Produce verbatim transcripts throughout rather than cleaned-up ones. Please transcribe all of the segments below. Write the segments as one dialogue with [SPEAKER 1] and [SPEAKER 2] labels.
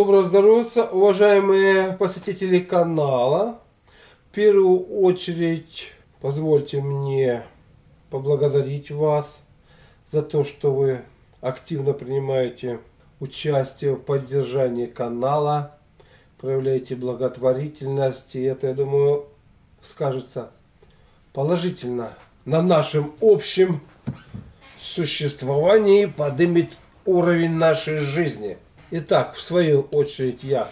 [SPEAKER 1] Доброго здоровья, уважаемые посетители канала. В первую очередь позвольте мне поблагодарить вас за то, что вы активно принимаете участие в поддержании канала, проявляете благотворительность, и это, я думаю, скажется положительно на нашем общем существовании, поднимет уровень нашей жизни. Итак, в свою очередь я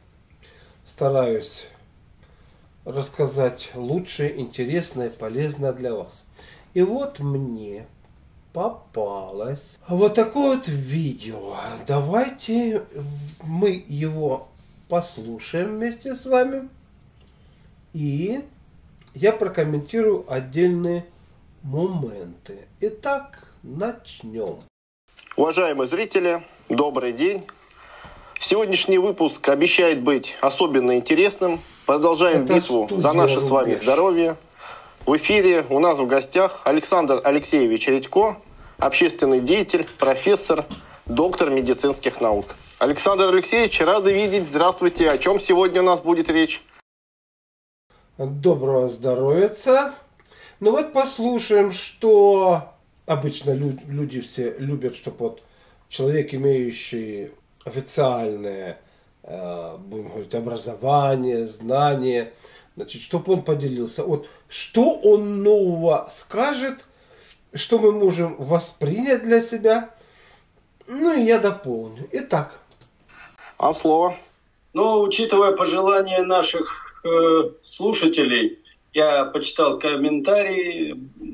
[SPEAKER 1] стараюсь рассказать лучшее, интересное, полезное для вас. И вот мне попалось вот такое вот видео. Давайте мы его послушаем вместе с вами. И я прокомментирую отдельные моменты. Итак, начнем.
[SPEAKER 2] Уважаемые зрители, добрый день. Сегодняшний выпуск обещает быть особенно интересным. Продолжаем Это битву за наше с вами здоровье. В эфире у нас в гостях Александр Алексеевич Редько, общественный деятель, профессор, доктор медицинских наук. Александр Алексеевич, рады видеть. Здравствуйте. О чем сегодня у нас будет речь?
[SPEAKER 1] Доброго здоровья. Ну вот послушаем, что обычно люди все любят, чтобы вот человек, имеющий официальное, будем говорить, образование, знание, значит, чтобы он поделился. Вот что он нового скажет, что мы можем воспринять для себя, ну и я дополню. Итак.
[SPEAKER 2] А слово?
[SPEAKER 3] Ну, учитывая пожелания наших э, слушателей, я почитал комментарии.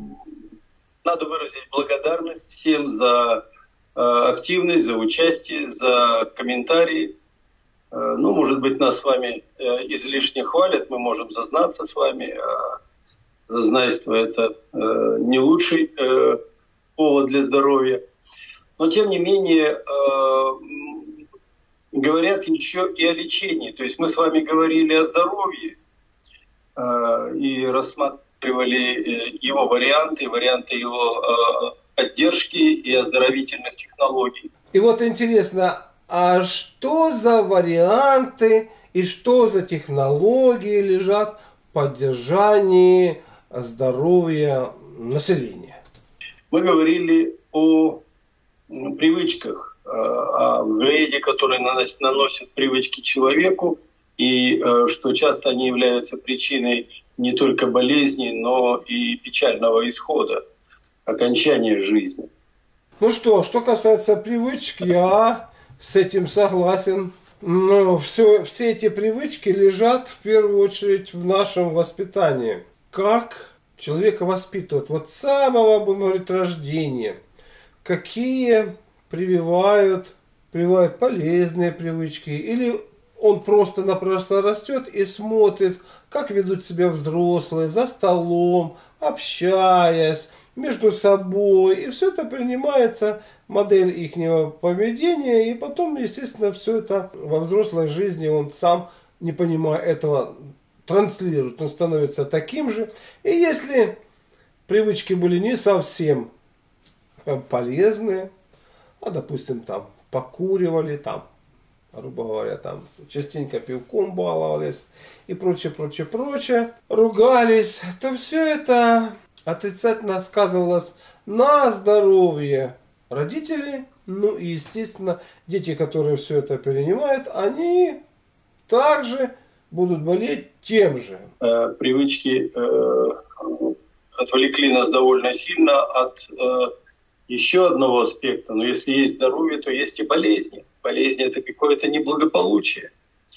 [SPEAKER 3] Надо выразить благодарность всем за э, активность, за участие, за комментарии. Э, ну, может быть, нас с вами э, излишне хвалят, мы можем зазнаться с вами. А зазнайство – это э, не лучший э, повод для здоровья. Но, тем не менее, э, говорят еще и о лечении. То есть мы с вами говорили о здоровье э, и рассматривали его варианты, варианты его э, поддержки и оздоровительных технологий.
[SPEAKER 1] И вот интересно, а что за варианты и что за технологии лежат в поддержании здоровья населения?
[SPEAKER 3] Мы говорили о привычках, о вреде, который наносят привычки человеку, и что часто они являются причиной не только болезни, но и печального исхода, окончания жизни.
[SPEAKER 1] Ну что, что касается привычек, я с этим согласен. Но все, все эти привычки лежат в первую очередь в нашем воспитании. Как человека воспитывают вот с самого, будем говорить, рождения. Какие прививают, прививают полезные привычки, или он просто-напросто растет и смотрит, как ведут себя взрослые за столом, общаясь между собой. И все это принимается, модель ихнего поведения. И потом, естественно, все это во взрослой жизни он сам, не понимая этого, транслирует. Он становится таким же. И если привычки были не совсем полезные, а, допустим, там покуривали, там, грубо говоря, там частенько пивком баловались и прочее, прочее, прочее, ругались, то все это отрицательно сказывалось на здоровье родителей. Ну и, естественно, дети, которые все это перенимают, они также будут болеть тем же.
[SPEAKER 3] Привычки э, отвлекли нас довольно сильно от э, еще одного аспекта. Но если есть здоровье, то есть и болезни. Болезни – это какое-то неблагополучие.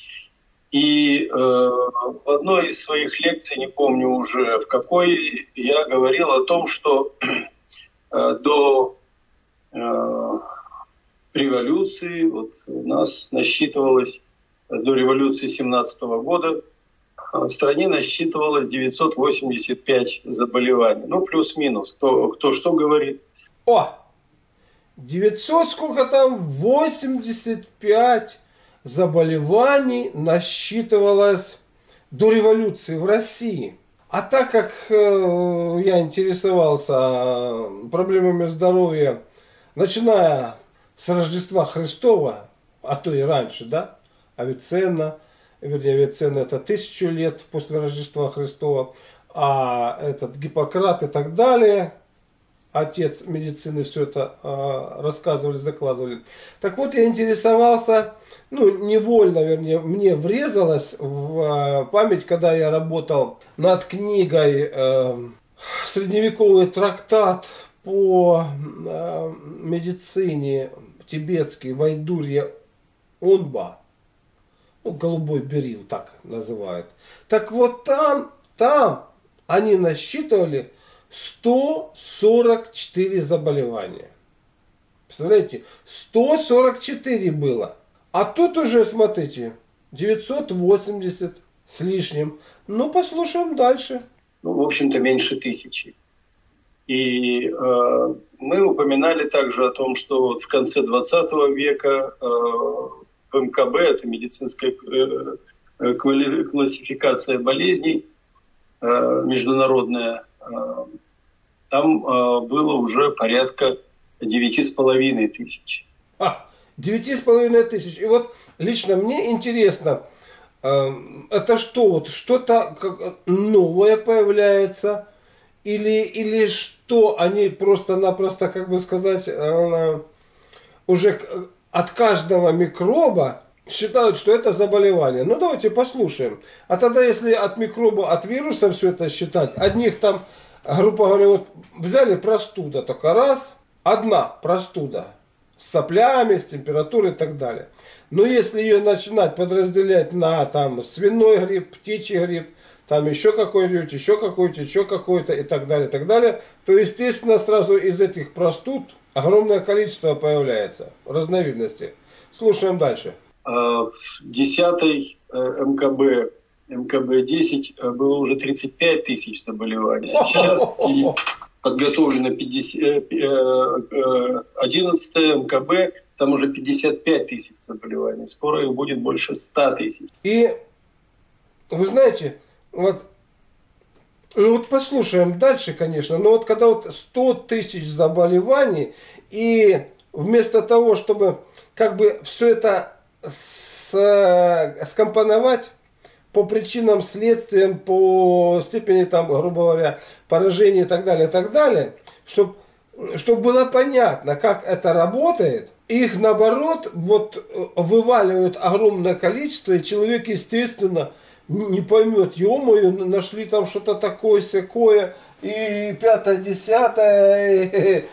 [SPEAKER 3] И э, в одной из своих лекций, не помню уже в какой, я говорил о том, что э, до э, революции, вот у нас насчитывалось, до революции семнадцатого года, в стране насчитывалось девятьсот восемьдесят пять заболеваний. Ну, плюс-минус, кто, кто что говорит.
[SPEAKER 1] О! девятьсот, сколько там? восемьдесят пять заболеваний насчитывалось до революции в России. А так как э, я интересовался проблемами здоровья, начиная с Рождества Христова, а то и раньше, да, Авиценна, вернее, Авиценна это тысячу лет после Рождества Христова, а этот Гиппократ и так далее, отец медицины, все это э, рассказывали, закладывали. Так вот, я интересовался, ну, невольно, вернее, мне врезалось в э, память, когда я работал над книгой э, «Средневековый трактат по э, медицине тибетский Вайдурья Онба», ну, голубой берил так называют. Так вот там, там они насчитывали сто сорок четыре заболевания. Представляете, сто сорок четыре было. А тут уже, смотрите, девятьсот восемьдесят с лишним. Ну, послушаем дальше.
[SPEAKER 3] Ну, в общем-то, меньше тысячи. И э, мы упоминали также о том, что вот в конце двадцатого века э, в эм ка бэ, это медицинская э, классификация болезней э, международная, э, там э, было уже порядка девяти с половиной тысяч.
[SPEAKER 1] А, девяти с половиной тысяч. И вот лично мне интересно, э, это что, вот что-то новое появляется? Или, или что они просто-напросто, как бы сказать, э, уже от каждого микроба считают, что это заболевание. Ну, давайте послушаем. А тогда, если от микроба, от вируса все это считать, одних там, грубо говоря, вот взяли простуда, только раз, одна простуда с соплями, с температурой и так далее. Но если ее начинать подразделять на там свиной грипп, птичий грипп, там еще какой-нибудь, еще какой-то, еще какой-то и так далее, и так далее, то, естественно, сразу из этих простуд огромное количество появляется, разновидностей. Слушаем дальше.
[SPEAKER 3] В десятой эм ка бэ, эм ка бэ десять было уже тридцать пять тысяч заболеваний. Сейчас подготовлено одиннадцатая эм ка бэ, там уже пятьдесят пять тысяч заболеваний. Скоро их будет больше ста тысяч.
[SPEAKER 1] И вы знаете, вот, ну вот послушаем дальше, конечно, но вот когда вот сто тысяч заболеваний, и вместо того, чтобы как бы все это с, скомпоновать по причинам, следствиям, по степени, там, грубо говоря, поражения и так далее, и так далее, чтобы чтобы было понятно, как это работает, их наоборот вот вываливают огромное количество, и человек, естественно, не поймет, ё-моё, нашли там что-то такое-сякое, и пятое-десятое,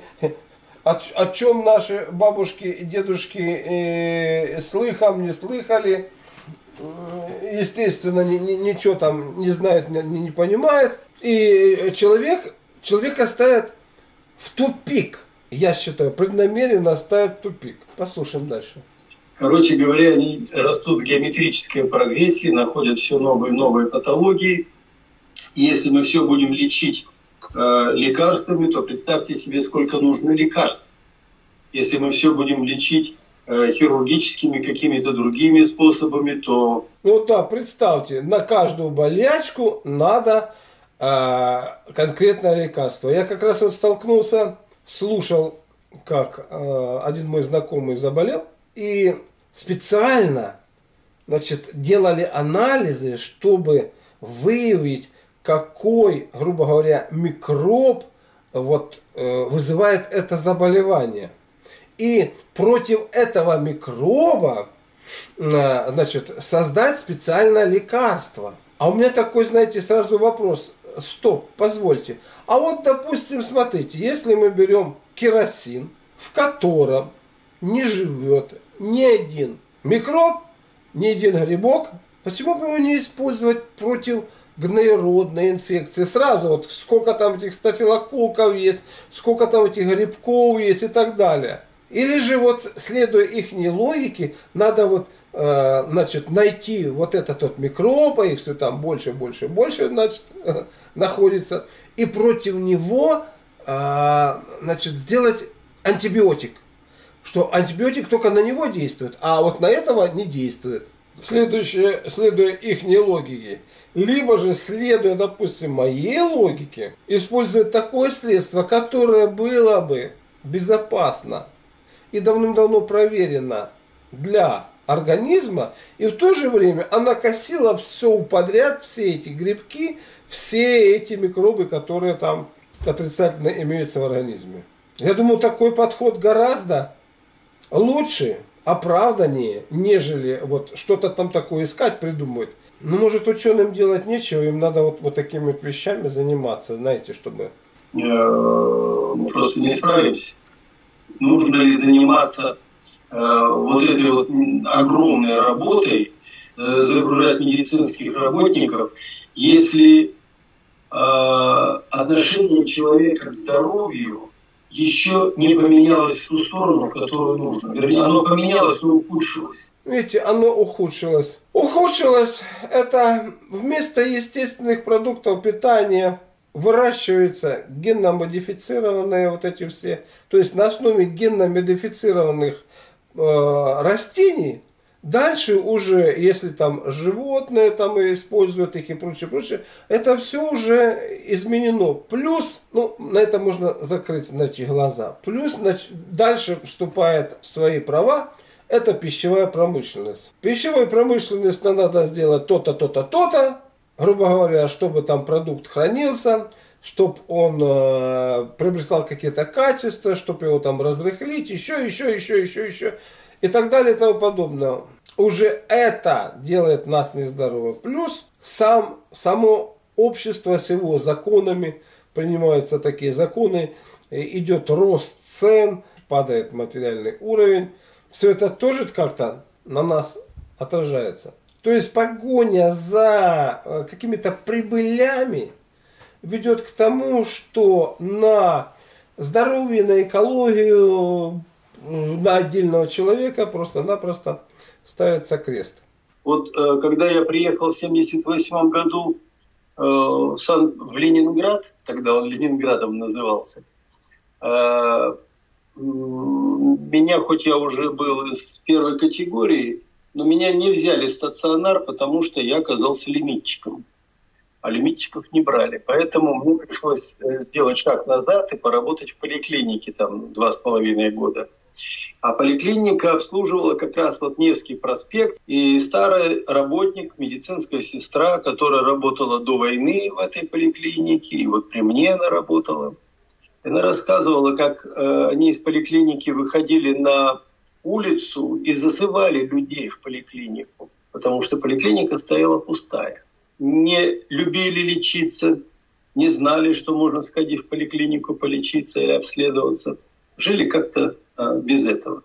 [SPEAKER 1] о, о чем наши бабушки и дедушки э, слыхом не слыхали, естественно, ни, ни, ничего там не знает, не, не понимает, и человек, человека ставят в тупик, я считаю, преднамеренно ставят в тупик. Послушаем дальше.
[SPEAKER 3] Короче говоря, они растут в геометрической прогрессии, находят все новые и новые патологии. И если мы все будем лечить э, лекарствами, то представьте себе, сколько нужно лекарств. Если мы все будем лечить э, хирургическими какими-то другими способами, то...
[SPEAKER 1] Ну да, представьте, на каждую болячку надо э, конкретное лекарство. Я как раз вот столкнулся, слушал, как э, один мой знакомый заболел, и специально, значит, делали анализы, чтобы выявить, какой, грубо говоря, микроб вот, э, вызывает это заболевание. И против этого микроба э, значит, создать специальное лекарство. А у меня такой, знаете, сразу вопрос. Стоп, позвольте. А вот, допустим, смотрите, если мы берем керосин, в котором не живет ни один микроб, ни один грибок, почему бы его не использовать против гноеродной инфекции? Сразу вот сколько там этих стафилококков есть, сколько там этих грибков есть и так далее. Или же вот, следуя их логике, надо вот, э, значит, найти вот этот вот микроб, а их все там больше, больше, больше, значит, э, находится, и против него, э, значит, сделать антибиотик. Что антибиотик только на него действует, а вот на этого не действует. Следующее, следуя их логике, либо же следуя, допустим, моей логике, используя такое средство, которое было бы безопасно и давным-давно проверено для организма, и в то же время она косила все подряд, все эти грибки, все эти микробы, которые там отрицательно имеются в организме. Я думаю, такой подход гораздо лучше, оправданнее, нежели вот что-то там такое искать, придумывать. Ну, может, ученым делать нечего, им надо вот, вот такими вот вещами заниматься, знаете, чтобы...
[SPEAKER 3] Мы просто не справимся. Нужно ли заниматься э, вот этой вот огромной работой, э, загружать медицинских работников, если э, отношение человека к здоровью еще не поменялось в ту сторону, в которую нужно. Вернее, оно поменялось, но ухудшилось.
[SPEAKER 1] Видите, оно ухудшилось. Ухудшилось это вместо естественных продуктов питания выращиваются генно-модифицированные вот эти все, то есть на основе генно-модифицированных э, растений. Дальше уже, если там животные там используют их и прочее, прочее, это все уже изменено. Плюс, ну, на это можно закрыть, значит, глаза. Плюс, значит, дальше вступает в свои права, это пищевая промышленность. Пищевой промышленность надо сделать то-то, то-то, то-то, грубо говоря, чтобы там продукт хранился, чтобы он э, приобретал какие-то качества, чтобы его там разрыхлить, еще, еще, еще, еще, еще, и так далее и тому подобное. Уже это делает нас нездоровы. Плюс сам, само общество с его законами, принимаются такие законы, идет рост цен, падает материальный уровень. Все это тоже как-то на нас отражается. То есть погоня за какими-то прибылями ведет к тому, что на здоровье, на экологию, на отдельного человека просто-напросто ставится крест.
[SPEAKER 3] Вот когда я приехал в семьдесят восьмом году в, Сан... в Ленинград, тогда он Ленинградом назывался, меня, хоть я уже был из первой категории, но меня не взяли в стационар, потому что я оказался лимитчиком. А лимитчиков не брали. Поэтому мне пришлось сделать шаг назад и поработать в поликлинике там два с половиной года. А поликлиника обслуживала как раз вот Невский проспект. И старый работник, медицинская сестра, которая работала до войны в этой поликлинике, и вот при мне она работала. Она рассказывала, как э, они из поликлиники выходили на улицу и зазывали людей в поликлинику, потому что поликлиника стояла пустая. Не любили лечиться, не знали, что можно сходить в поликлинику полечиться или обследоваться. Жили как-то э, без этого.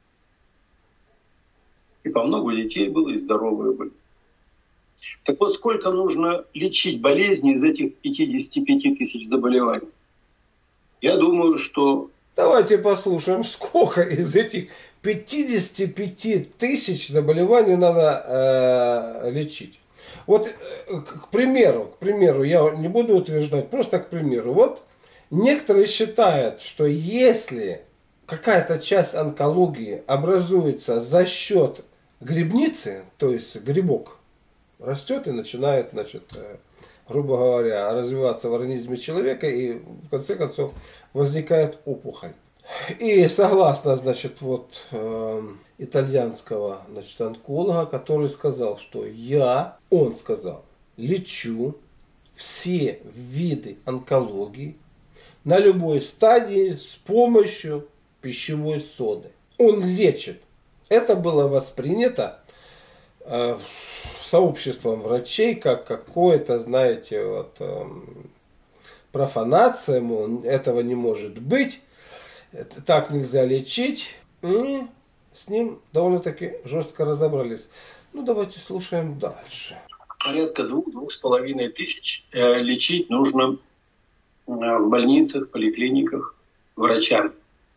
[SPEAKER 3] И по много детей было, и здоровые были. Так вот, сколько нужно лечить болезни из этих пятидесяти пяти тысяч заболеваний? Я думаю, что...
[SPEAKER 1] Давайте послушаем, сколько из этих пятидесяти пяти тысяч заболеваний надо э, лечить. Вот, э, к примеру, к примеру, я не буду утверждать, просто к примеру. Вот некоторые считают, что если какая-то часть онкологии образуется за счет грибницы, то есть грибок растет и начинает, значит, э, грубо говоря, развиваться в организме человека, и в конце концов возникает опухоль. И согласно, значит, вот э, итальянского, значит, онколога, который сказал, что я, он сказал, лечу все виды онкологии на любой стадии с помощью пищевой соды. Он лечит. Это было воспринято э, сообществом врачей как какое-то, знаете, вот, э, профанация, мол, этого не может быть, это, так нельзя лечить. И с ним довольно-таки жестко разобрались. Ну, давайте слушаем дальше.
[SPEAKER 3] Порядка двух-двух с половиной тысяч э, лечить нужно э, в больницах, поликлиниках врачам.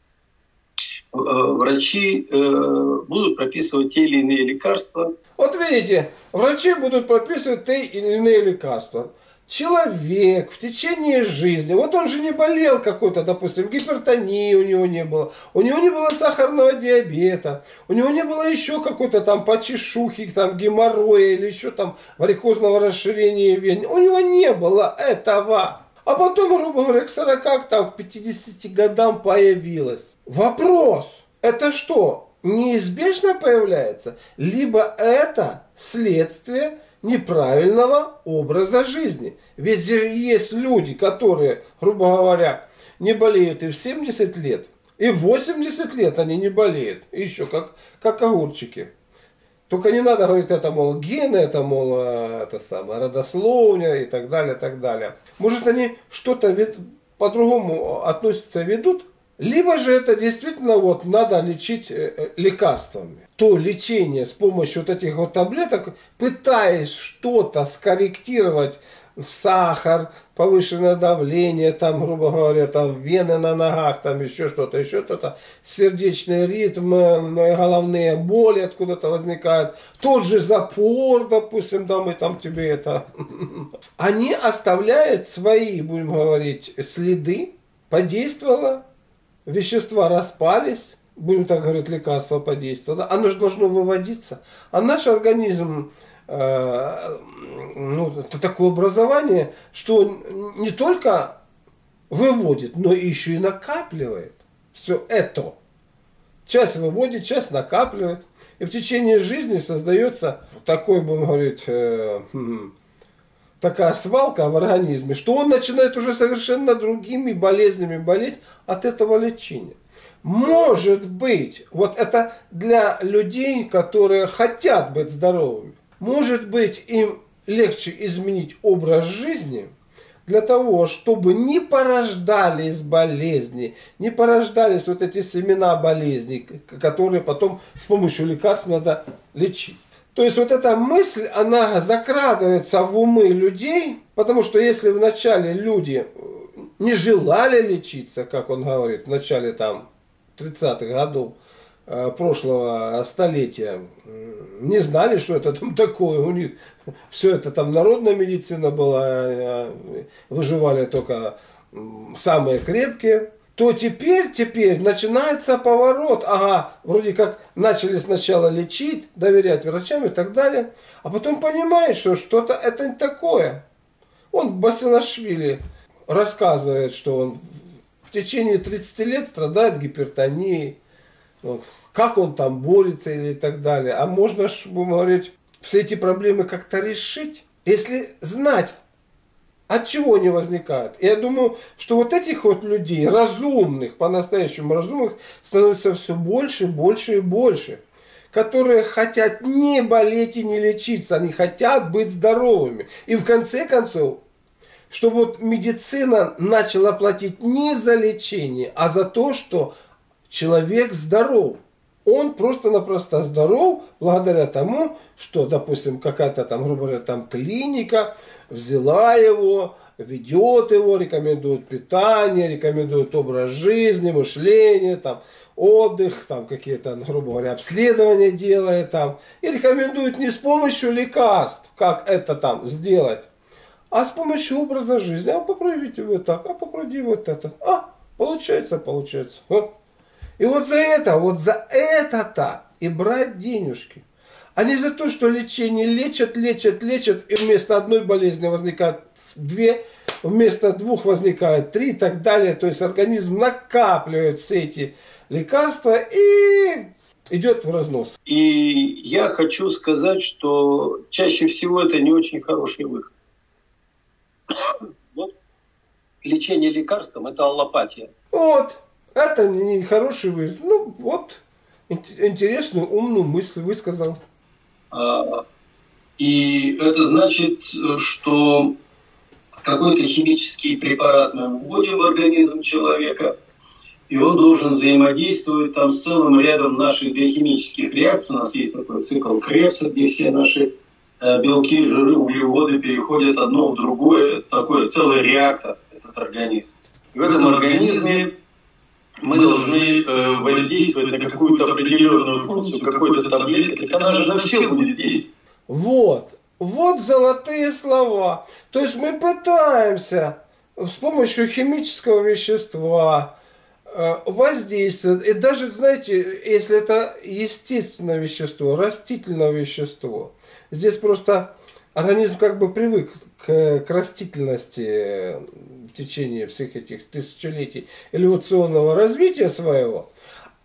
[SPEAKER 3] Э, врачи э, будут прописывать те или иные лекарства.
[SPEAKER 1] Вот видите, врачи будут прописывать те или иные лекарства. Человек в течение жизни, вот он же не болел какой-то, допустим, гипертонии у него не было, у него не было сахарного диабета, у него не было еще какой-то там почешухи, там геморроя или еще там варикозного расширения вен, у него не было этого. А потом, грубо говоря, к сорока, там, к пятидесяти годам появилось. Вопрос, это что? неизбежно появляется, либо это следствие неправильного образа жизни. Везде есть люди, которые, грубо говоря, не болеют и в семьдесят лет, и в восемьдесят лет они не болеют. И еще как, как огурчики. Только не надо говорить, это, мол, гены, это, мол, это самое, родословие и так далее, и так далее. Может, они что-то по-другому относятся, ведут, либо же это действительно вот надо лечить лекарствами. То лечение с помощью вот этих вот таблеток, пытаясь что-то скорректировать, сахар, повышенное давление, там, грубо говоря, там вены на ногах, там еще что-то, еще что-то, сердечный ритм, головные боли откуда-то возникают, тот же запор, допустим, да, мы там тебе это... Они оставляют свои, будем говорить, следы, подействовало, вещества распались, будем так говорить, лекарство подействовало, оно же должно выводиться, а наш организм, ну, это такое образование, что не только выводит, но еще и накапливает все это. Часть выводит, часть накапливает. И в течение жизни создается такой, будем говорить, э, такая свалка в организме, что он начинает уже совершенно другими болезнями болеть от этого лечения. Может быть, вот это для людей, которые хотят быть здоровыми. Может быть, им легче изменить образ жизни для того, чтобы не порождались болезни, не порождались вот эти семена болезней, которые потом с помощью лекарств надо лечить. То есть вот эта мысль, она закрадывается в умы людей, потому что если вначале люди не желали лечиться, как он говорит, в начале там тридцатых годов, прошлого столетия, не знали, что это там такое. У них все это там народная медицина была, выживали только самые крепкие. То теперь, теперь начинается поворот. Ага, вроде как начали сначала лечить, доверять врачам и так далее, а потом понимаешь, что что-то это не такое. Он, Басилашвили, рассказывает, что он в течение тридцати лет страдает гипертонией. Вот. Как он там борется или так далее. А можно, будем говорить, все эти проблемы как-то решить, если знать, от чего они возникают. И я думаю, что вот этих вот людей, разумных, по-настоящему разумных, становится все больше, больше и больше. Которые хотят не болеть и не лечиться, они хотят быть здоровыми. И в конце концов, чтобы вот медицина начала платить не за лечение, а за то, что человек здоров. Он просто-напросто здоров благодаря тому, что, допустим, какая-то там, грубо говоря, там клиника взяла его, ведет его, рекомендует питание, рекомендует образ жизни, мышление, там, отдых, там какие-то, грубо говоря, обследования делает там. И рекомендует не с помощью лекарств, как это там сделать, а с помощью образа жизни. А попробуйте вот так, а попробуйте вот это. А, получается, получается. Вот. И вот за это, вот за это-то и брать денежки. А не за то, что лечение лечат, лечат, лечат, и вместо одной болезни возникает две, вместо двух возникает три и так далее. То есть организм накапливает все эти лекарства и идет в разнос.
[SPEAKER 3] И я хочу сказать, что чаще всего это не очень хороший выход. Вот лечение лекарством – это аллопатия.
[SPEAKER 1] Вот. Это не хороший выход. Ну, вот, интересную, умную мысль высказал.
[SPEAKER 3] И это значит, что какой-то химический препарат мы вводим в организм человека, и он должен взаимодействовать там с целым рядом наших биохимических реакций. У нас есть такой цикл Кребса, где все наши белки, жиры, углеводы переходят одно в другое. Такой целый реактор, этот организм. И в этом организме мы должны э, воздействовать на какую-то определенную функцию, какой-то таблетки, она же на все будет действовать.
[SPEAKER 1] Вот, вот золотые слова. То есть мы пытаемся с помощью химического вещества э, воздействовать. И даже, знаете, если это естественное вещество, растительное вещество, здесь просто организм как бы привык к, к растительности в течение всех этих тысячелетий эволюционного развития своего.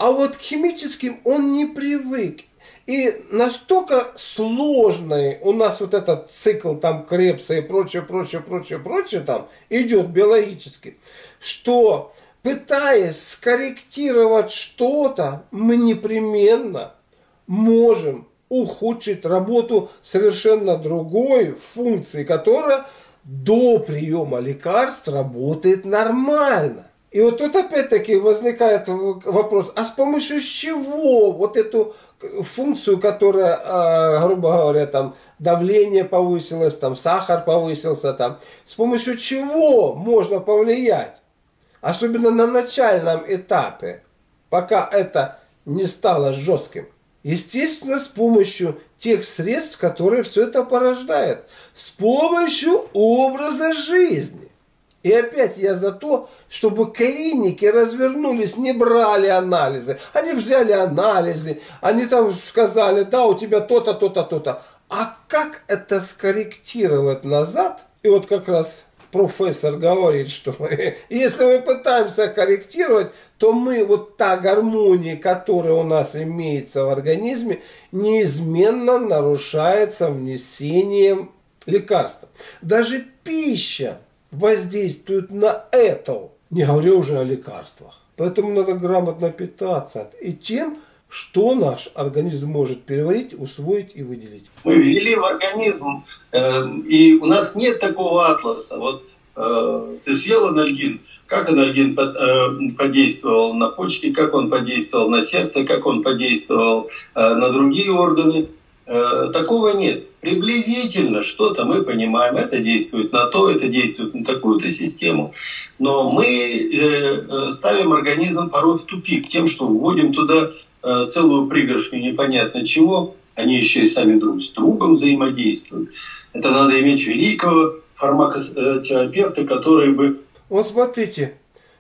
[SPEAKER 1] А вот к химическим он не привык. И настолько сложный у нас вот этот цикл там Кребса и прочее, прочее, прочее, прочее там идет биологически, что пытаясь скорректировать что-то, мы непременно можем ухудшить работу совершенно другой функции, которая до приема лекарств работает нормально. И вот тут опять-таки возникает вопрос, а с помощью чего вот эту функцию, которая, грубо говоря, там давление повысилось, там сахар повысился, там, с помощью чего можно повлиять? Особенно на начальном этапе, пока это не стало жестким. Естественно, с помощью тех средств, которые все это порождают. С помощью образа жизни. И опять я за то, чтобы клиники развернулись, не брали анализы. Они взяли анализы, они там сказали, да, у тебя то-то, то-то, то-то. А как это скорректировать назад? И вот как раз профессор говорит, что мы, если мы пытаемся корректировать, то мы, вот та гармония, которая у нас имеется в организме, неизменно нарушается внесением лекарства. Даже пища воздействует на это, не говоря уже о лекарствах. Поэтому надо грамотно питаться и тем, что наш организм может переварить, усвоить и выделить.
[SPEAKER 3] Мы ввели в организм, э, и у нас нет такого атласа. Вот э, ты съел анальгин, как анальгин под, э, подействовал на почки, как он подействовал на сердце, как он подействовал э, на другие органы. Э, такого нет. Приблизительно что-то мы понимаем. Это действует на то, это действует на такую-то систему. Но мы э, ставим организм порой в тупик тем, что вводим туда э, целую пригоршню непонятно чего. Они еще и сами друг с другом взаимодействуют. Это надо иметь великого фармакотерапевта, который бы...
[SPEAKER 1] Вот смотрите,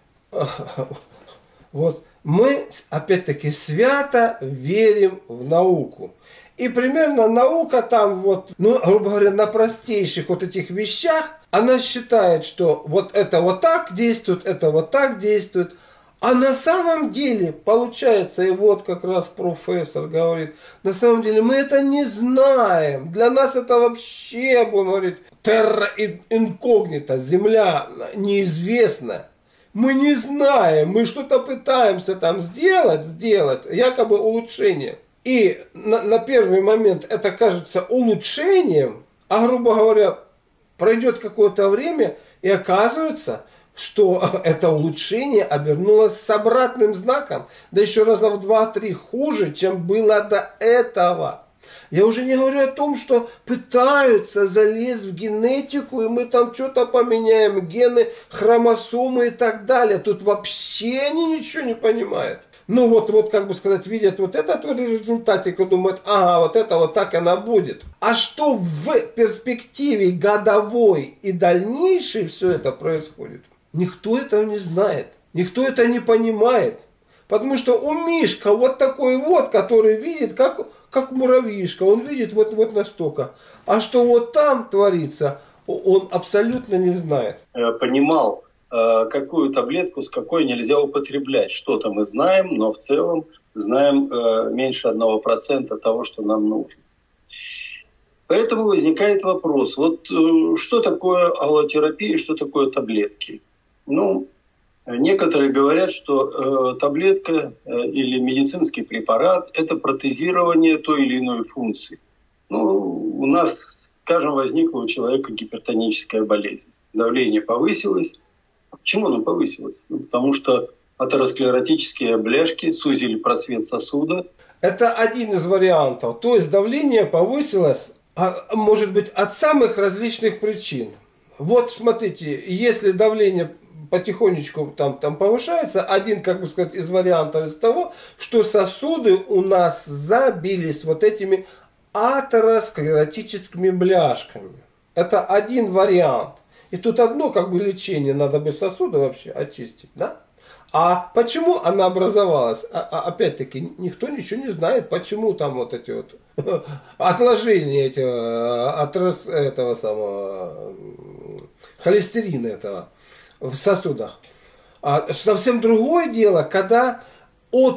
[SPEAKER 1] вот мы опять-таки свято верим в науку. И примерно наука там вот, ну, грубо говоря, на простейших вот этих вещах, она считает, что вот это вот так действует, это вот так действует. А на самом деле, получается, и вот как раз профессор говорит, на самом деле мы это не знаем. Для нас это вообще, будем говорить, терра инкогнита, земля неизвестна. Мы не знаем, мы что-то пытаемся там сделать, сделать, якобы улучшение. И на, на первый момент это кажется улучшением, а, грубо говоря, пройдет какое-то время, и оказывается, что это улучшение обернулось с обратным знаком, да еще раза в два-три хуже, чем было до этого. Я уже не говорю о том, что пытаются залезть в генетику, и мы там что-то поменяем, гены, хромосомы и так далее. Тут вообще они ничего не понимают. Ну вот, вот, как бы сказать, видят вот этот вот результат, и думают, ага, вот это вот так она будет. А что в перспективе годовой и дальнейшей все это происходит? Никто этого не знает, никто это не понимает. Потому что у Мишка вот такой вот, который видит, как, как муравьишка, он видит вот, вот настолько. А что вот там творится, он абсолютно не знает.
[SPEAKER 3] Я понимал, какую таблетку с какой нельзя употреблять. Что-то мы знаем, но в целом знаем меньше одного процента того, что нам нужно. Поэтому возникает вопрос, вот что такое аллотерапия, что такое таблетки? Ну, некоторые говорят, что таблетка или медицинский препарат – это протезирование той или иной функции. Ну, у нас, скажем, возникла у человека гипертоническая болезнь. Давление повысилось. Почему оно повысилось? Ну, потому что атеросклеротические бляшки сузили просвет сосуда.
[SPEAKER 1] Это один из вариантов. То есть давление повысилось, а, может быть, от самых различных причин. Вот смотрите, если давление потихонечку там, там повышается, один, как бы сказать, из вариантов из того, что сосуды у нас забились вот этими атеросклеротическими бляшками. Это один вариант. И тут одно, как бы, лечение, надо бы сосуды вообще очистить, да? А почему она образовалась? А, а, опять-таки, никто ничего не знает, почему там вот эти вот отложения этого, отрас, этого самого холестерина этого в сосудах. А совсем другое дело, когда от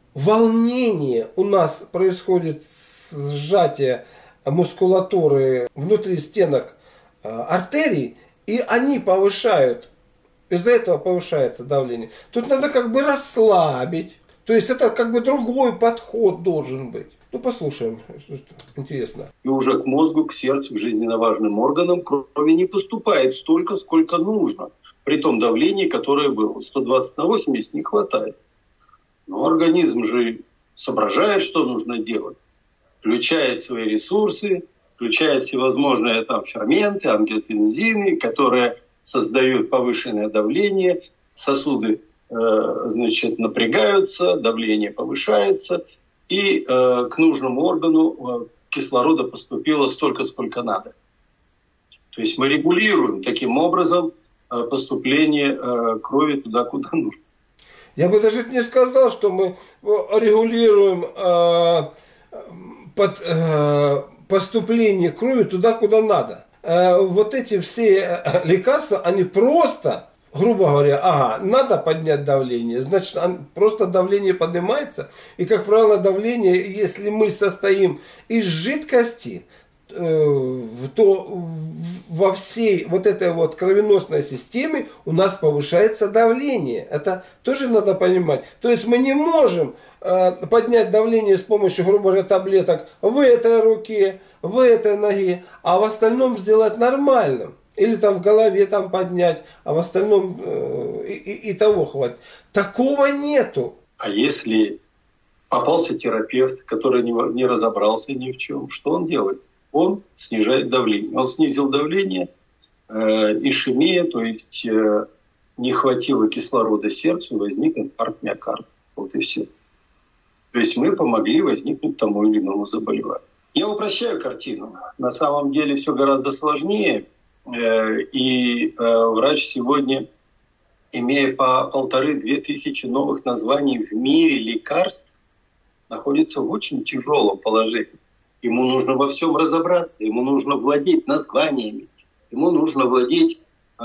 [SPEAKER 1] волнение, у нас происходит сжатие мускулатуры внутри стенок артерий, и они повышают, из-за этого повышается давление. Тут надо как бы расслабить. То есть это как бы другой подход должен быть. Ну, послушаем, интересно.
[SPEAKER 3] И уже к мозгу, к сердцу, к жизненно важным органам крови не поступает столько, сколько нужно. При том давлении, которое было. сто двадцать на восемьдесят не хватает. Но организм же соображает, что нужно делать. Включает свои ресурсы, включает всевозможные там ферменты, ангиотензины, которые создают повышенное давление, сосуды э, значит, напрягаются, давление повышается, и э, к нужному органу э, кислорода поступило столько, сколько надо. То есть мы регулируем таким образом э, поступление э, крови туда, куда нужно.
[SPEAKER 1] Я бы даже не сказал, что мы регулируем э, под, э, поступление крови туда, куда надо. Э, вот эти все лекарства, они просто, грубо говоря, ага, надо поднять давление, значит, просто давление поднимается. И, как правило, давление, если мы состоим из жидкости, то во всей вот этой вот кровеносной системе у нас повышается давление. Это тоже надо понимать. То есть мы не можем поднять давление с помощью, грубо говоря, таблеток в этой руке, в этой ноге, а в остальном сделать нормальным. Или там в голове там поднять, а в остальном э, и, и, и того хватит. Такого нету.
[SPEAKER 3] А если попался терапевт, который не, не разобрался ни в чем, что он делает? Он снижает давление. Он снизил давление, э, ишемия, то есть э, не хватило кислорода сердцу, возник инфаркт миокарда. Вот и все. То есть мы помогли возникнуть тому или иному заболеванию. Я упрощаю картину. На самом деле все гораздо сложнее. Э, и э, врач сегодня, имея по полторы-две тысячи новых названий в мире лекарств, находится в очень тяжелом положении. Ему нужно во всем разобраться, ему нужно владеть названиями, ему нужно владеть э,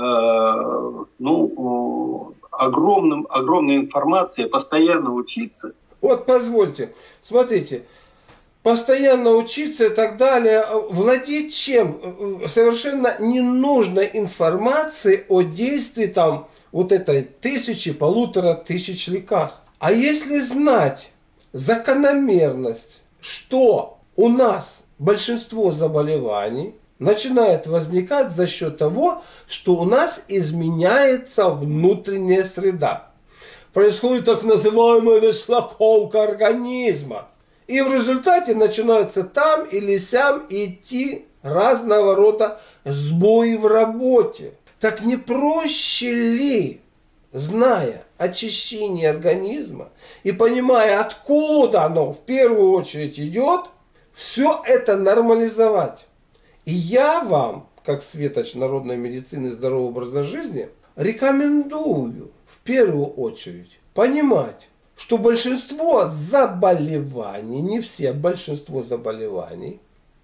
[SPEAKER 3] ну, огромным, огромной информацией, постоянно учиться.
[SPEAKER 1] Вот позвольте, смотрите, постоянно учиться и так далее, владеть чем? Совершенно ненужной информацией о действии там вот этой тысячи, полутора тысяч лекарств. А если знать закономерность, что у нас большинство заболеваний начинает возникать за счет того, что у нас изменяется внутренняя среда. Происходит так называемая расколка организма. И в результате начинаются там или сям идти разного рода сбои в работе. Так не проще ли, зная очищение организма и понимая, откуда оно в первую очередь идет, все это нормализовать? И я вам, как светоч народной медицины и здорового образа жизни, рекомендую в первую очередь понимать, что большинство заболеваний, не все, большинство заболеваний,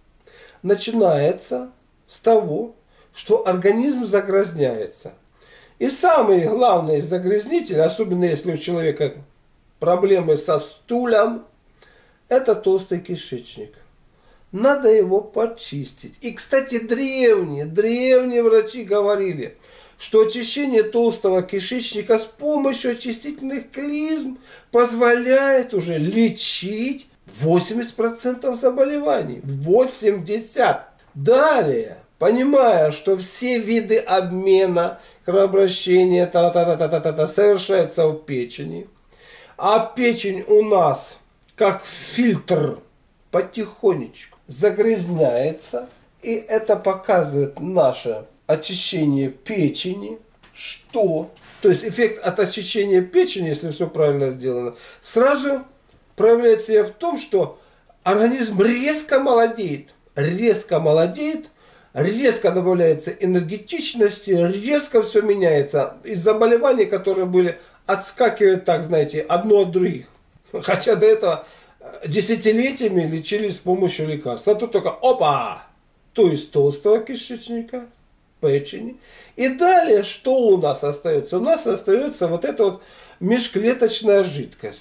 [SPEAKER 1] начинается с того, что организм загрязняется. И самый главный загрязнитель, особенно если у человека проблемы со стулом, это толстый кишечник. Надо его почистить. И, кстати, древние, древние врачи говорили, что очищение толстого кишечника с помощью очистительных клизм позволяет уже лечить восемьдесят процентов заболеваний. восемьдесят процентов. Далее, понимая, что все виды обмена, кровообращения та -та -та -та -та -та, совершаются в печени, а печень у нас как фильтр потихонечку загрязняется, и это показывает наше очищение печени, что, то есть эффект от очищения печени, если все правильно сделано, сразу проявляет себя в том, что организм резко молодеет, резко молодеет, резко добавляется энергетичности, резко все меняется. Из заболеваний, которые были, отскакивают так, знаете, одно от других. Хотя до этого десятилетиями лечились с помощью лекарств. А тут только опа! То есть толстого кишечника, печени. И далее что у нас остается? У нас остается вот эта вот межклеточная жидкость.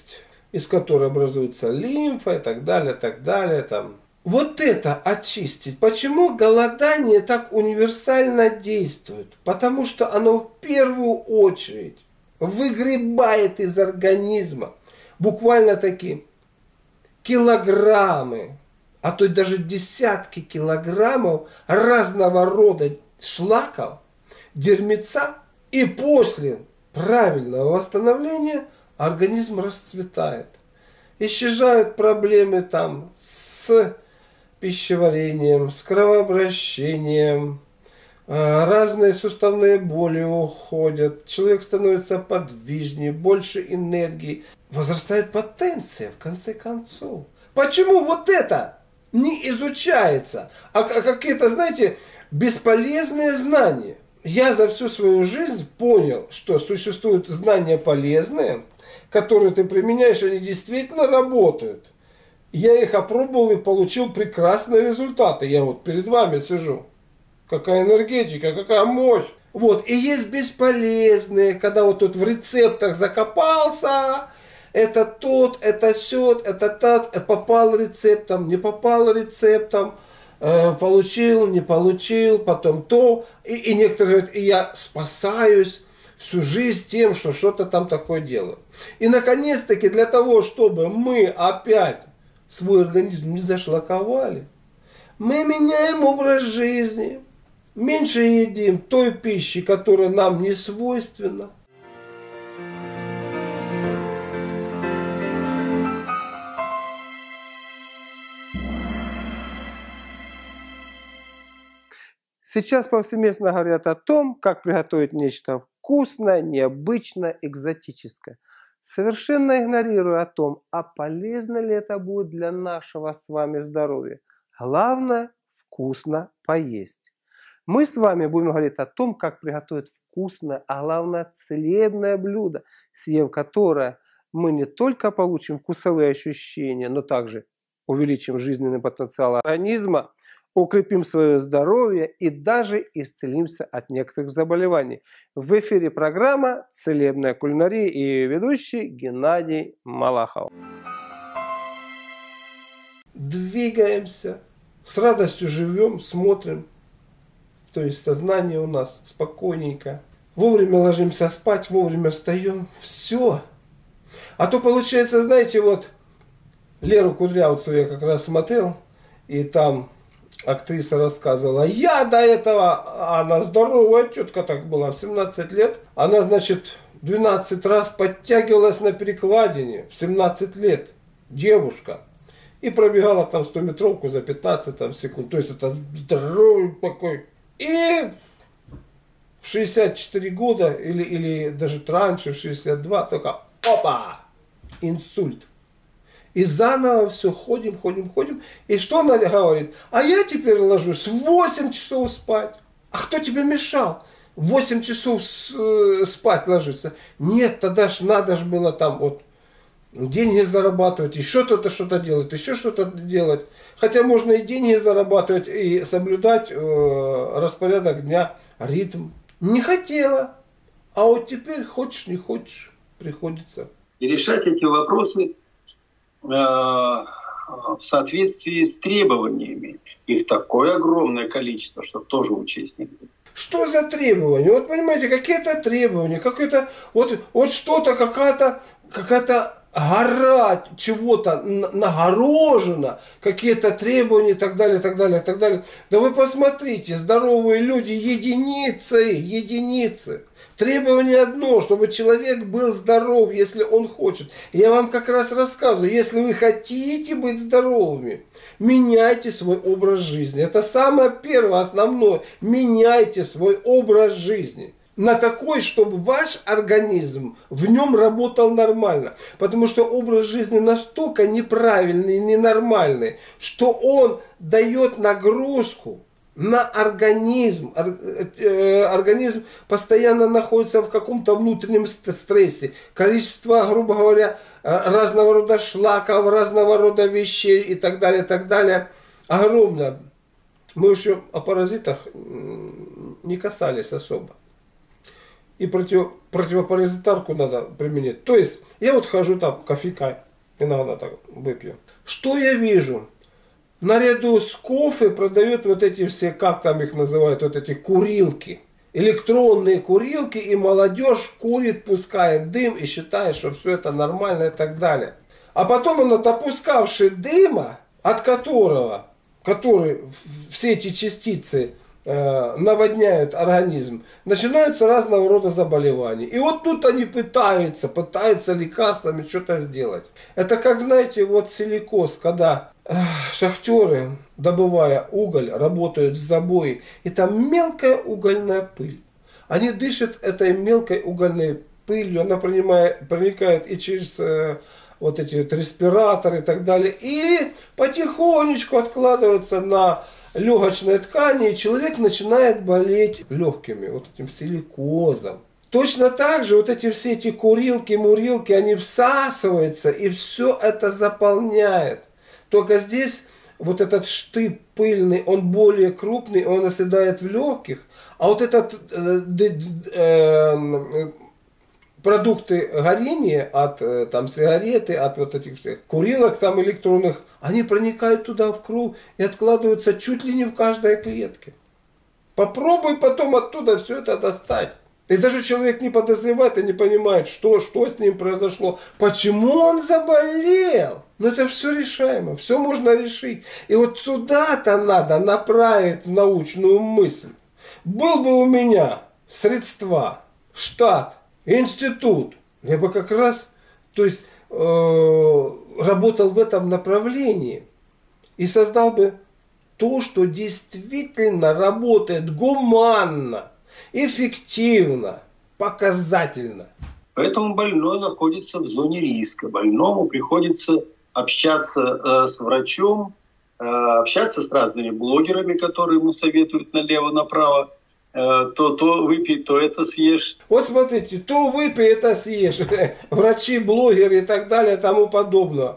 [SPEAKER 1] из которой образуется лимфа и так далее, так далее. Там. Вот это очистить. Почему голодание так универсально действует? Потому что оно в первую очередь выгребает из организма буквально такие килограммы, а то и даже десятки килограммов разного рода шлаков, дерьмеца, и после правильного восстановления организм расцветает. Исчезают проблемы там с пищеварением, с кровообращением, разные суставные боли уходят, человек становится подвижнее, больше энергии, возрастает потенция в конце концов. Почему вот это не изучается, а какие-то, знаете, бесполезные знания? Я за всю свою жизнь понял, что существуют знания полезные, которые ты применяешь, они действительно работают. Я их опробовал и получил прекрасные результаты. Я вот перед вами сижу. Какая энергетика, какая мощь. Вот. И есть бесполезные, когда вот тут в рецептах закопался, это тот, это сёт, это тот, это попал рецептом, не попал рецептом, э, получил, не получил, потом то. И, и некоторые говорят, и я спасаюсь всю жизнь тем, что что-то там такое делаю. И наконец-таки для того, чтобы мы опять свой организм не зашлаковали, мы меняем образ жизни. Меньше едим той пищи, которая нам не свойственна. Сейчас повсеместно говорят о том, как приготовить нечто вкусное, необычное, экзотическое. Совершенно игнорируя о том, а полезно ли это будет для нашего с вами здоровья. Главное – вкусно поесть. Мы с вами будем говорить о том, как приготовить вкусное, а главное целебное блюдо, съев которое мы не только получим вкусовые ощущения, но также увеличим жизненный потенциал организма, укрепим свое здоровье и даже исцелимся от некоторых заболеваний. В эфире программа «Целебная кулинария» и ведущий Геннадий Малахов. Двигаемся, с радостью живем, смотрим. То есть сознание у нас спокойненько. Вовремя ложимся спать, вовремя встаем. Все. А то получается, знаете, вот Леру Кудрявцеву я как раз смотрел, и там актриса рассказывала, я до этого, она здоровая тетка так была, в семнадцать лет, она, значит, двенадцать раз подтягивалась на перекладине, в семнадцать лет, девушка, и пробегала там стометровку за пятнадцать там, секунд, то есть это здоровый такой. И в шестьдесят четыре года, или, или даже раньше, в шестьдесят два, только опа, инсульт. И заново все ходим, ходим, ходим. И что она говорит? А я теперь ложусь восемь часов спать. А кто тебе мешал восемь часов спать ложиться? Нет, тогда ж надо ж было там вот деньги зарабатывать, еще что-то что-то делать, еще что-то делать. Хотя можно и деньги зарабатывать, и соблюдать э, распорядок дня, ритм. Не хотела. А вот теперь хочешь, не хочешь, приходится.
[SPEAKER 3] И решать эти вопросы э, в соответствии с требованиями. Их такое огромное количество, что тоже учесть не будет.
[SPEAKER 1] Что за требования? Вот понимаете, какие-то требования, какое-то, вот, вот что-то, какая-то, какая-то гора чего-то нагорожена, какие-то требования и так далее, так далее, так далее. Да вы посмотрите, здоровые люди, единицы, единицы. Требование одно, чтобы человек был здоров, если он хочет. Я вам как раз рассказываю, если вы хотите быть здоровыми, меняйте свой образ жизни. Это самое первое, основное. Меняйте свой образ жизни. На такой, чтобы ваш организм в нем работал нормально. Потому что образ жизни настолько неправильный и ненормальный, что он дает нагрузку на организм. Организм постоянно находится в каком-то внутреннем стрессе. Количество, грубо говоря, разного рода шлаков, разного рода вещей и так далее, так далее огромное. Мы еще о паразитах не касались особо. И против, противопаразитарку надо применять. То есть, я вот хожу там, кофейка Иногда так выпью. Что я вижу? Наряду с кофе продают вот эти все, как там их называют, вот эти курилки. Электронные курилки, и молодежь курит, пускает дым и считает, что все это нормально и так далее. А потом он, отпускавший дыма, от которого, который все эти частицы э, наводняют организм, начинаются разного рода заболевания. И вот тут они пытаются, пытаются лекарствами что-то сделать. Это как, знаете, вот силикоз, когда э, шахтеры, добывая уголь, работают в забое, и там мелкая угольная пыль. Они дышат этой мелкой угольной пылью, она проникает, проникает и через э, вот эти вот респираторы и так далее, и потихонечку откладывается на легочной ткани, и человек начинает болеть легкими, вот этим силикозом. Точно так же вот эти все эти курилки, мурилки, они всасываются, и все это заполняет. Только здесь вот этот штып пыльный, он более крупный, он оседает в легких, а вот этот э, э, продукты горения от э, там сигареты, от вот этих всех курилок там электронных, они проникают туда в кровь и откладываются чуть ли не в каждой клетке. Попробуй потом оттуда все это достать. И даже человек не подозревает и не понимает, что, что с ним произошло, почему он заболел. Но это все решаемо, все можно решить. И вот сюда-то надо направить научную мысль. Был бы у меня средства, штат, институт, я бы как раз, то есть, э, работал в этом направлении и создал бы то, что действительно работает гуманно, эффективно, показательно.
[SPEAKER 3] Поэтому больной находится в зоне риска. Больному приходится общаться э, с врачом, э, общаться с разными блогерами, которые ему советуют налево-направо. Э, то, то выпей, то это съешь.
[SPEAKER 1] Вот смотрите, то выпей, это съешь. Врачи, блогеры и так далее, тому подобное.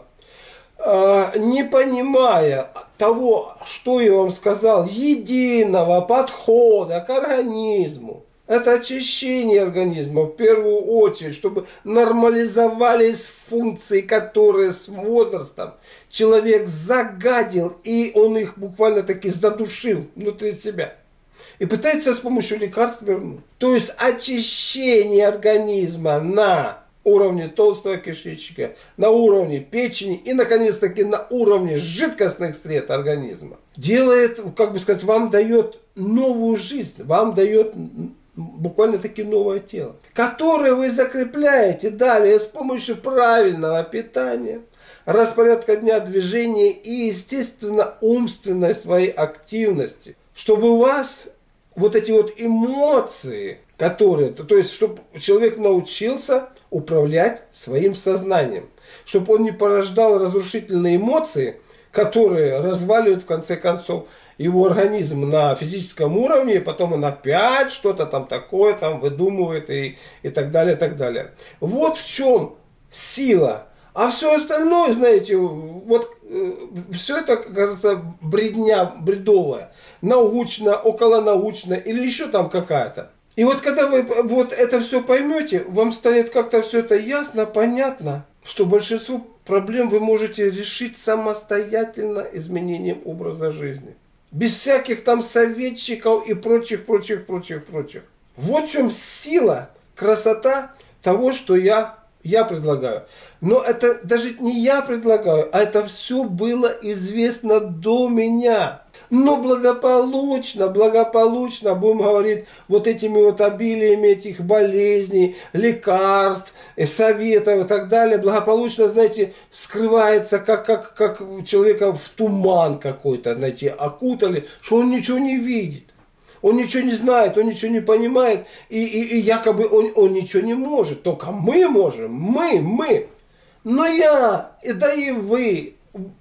[SPEAKER 1] Не понимая того, что я вам сказал, единого подхода к организму. Это очищение организма в первую очередь, чтобы нормализовались функции, которые с возрастом человек загадил, и он их буквально таки задушил внутри себя. И пытается с помощью лекарств вернуть. То есть очищение организма на уровне толстого кишечника, на уровне печени и, наконец-таки, на уровне жидкостных сред организма. Делает, как бы сказать, вам дает новую жизнь, вам дает буквально-таки новое тело, которое вы закрепляете далее с помощью правильного питания, распорядка дня, движения и, естественно, умственной своей активности, чтобы у вас вот эти вот эмоции, которые, то, то есть, чтобы человек научился управлять своим сознанием, чтобы он не порождал разрушительные эмоции, которые разваливают в конце концов его организм на физическом уровне, и потом он опять что-то там такое там выдумывает и, и так далее, и так далее. Вот в чем сила. А все остальное, знаете, вот э, все это, кажется, бредня бредовая, научно, околонаучно или еще там какая-то. И вот когда вы вот это все поймете, вам станет как-то все это ясно, понятно, что большинство проблем вы можете решить самостоятельно изменением образа жизни. Без всяких там советчиков и прочих, прочих, прочих, прочих. Вот в чем сила, красота того, что я, я предлагаю. Но это даже не я предлагаю, а это все было известно до меня. Но благополучно, благополучно, будем говорить, вот этими вот обилиями этих болезней, лекарств, советов и так далее, благополучно, знаете, скрывается, как, как, как человека в туман какой-то, знаете, окутали, что он ничего не видит. Он ничего не знает, он ничего не понимает, и, и, и якобы он, он ничего не может. Только мы можем, мы, мы. Но я, и да и вы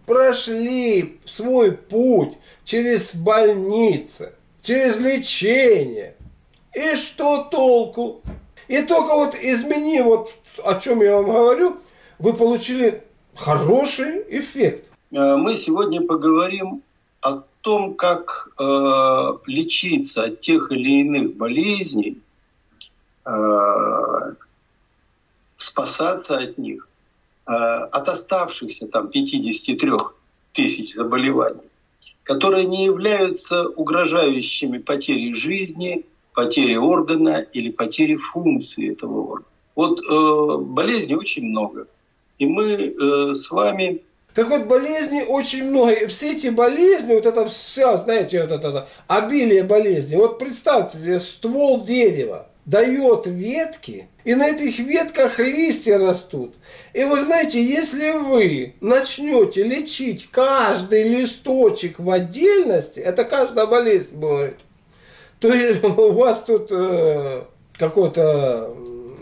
[SPEAKER 1] прошли свой путь через больницы, через лечение. И что толку? И только вот измени, вот о чем я вам говорю, вы получили хороший эффект.
[SPEAKER 3] Мы сегодня поговорим о том, как э, лечиться от тех или иных болезней, э, спасаться от них от оставшихся там пятидесяти трёх тысяч заболеваний, которые не являются угрожающими потерей жизни, потерей органа или потерей функции этого органа. Вот э, болезней очень много. И мы э, с вами...
[SPEAKER 1] Так вот, болезней очень много. И все эти болезни, вот это вся, знаете, вот это обилие болезней. Вот представьте себе, ствол дерева дает ветки, и на этих ветках листья растут. И вы знаете, если вы начнете лечить каждый листочек в отдельности, это каждая болезнь будет, то у вас тут э, какое-то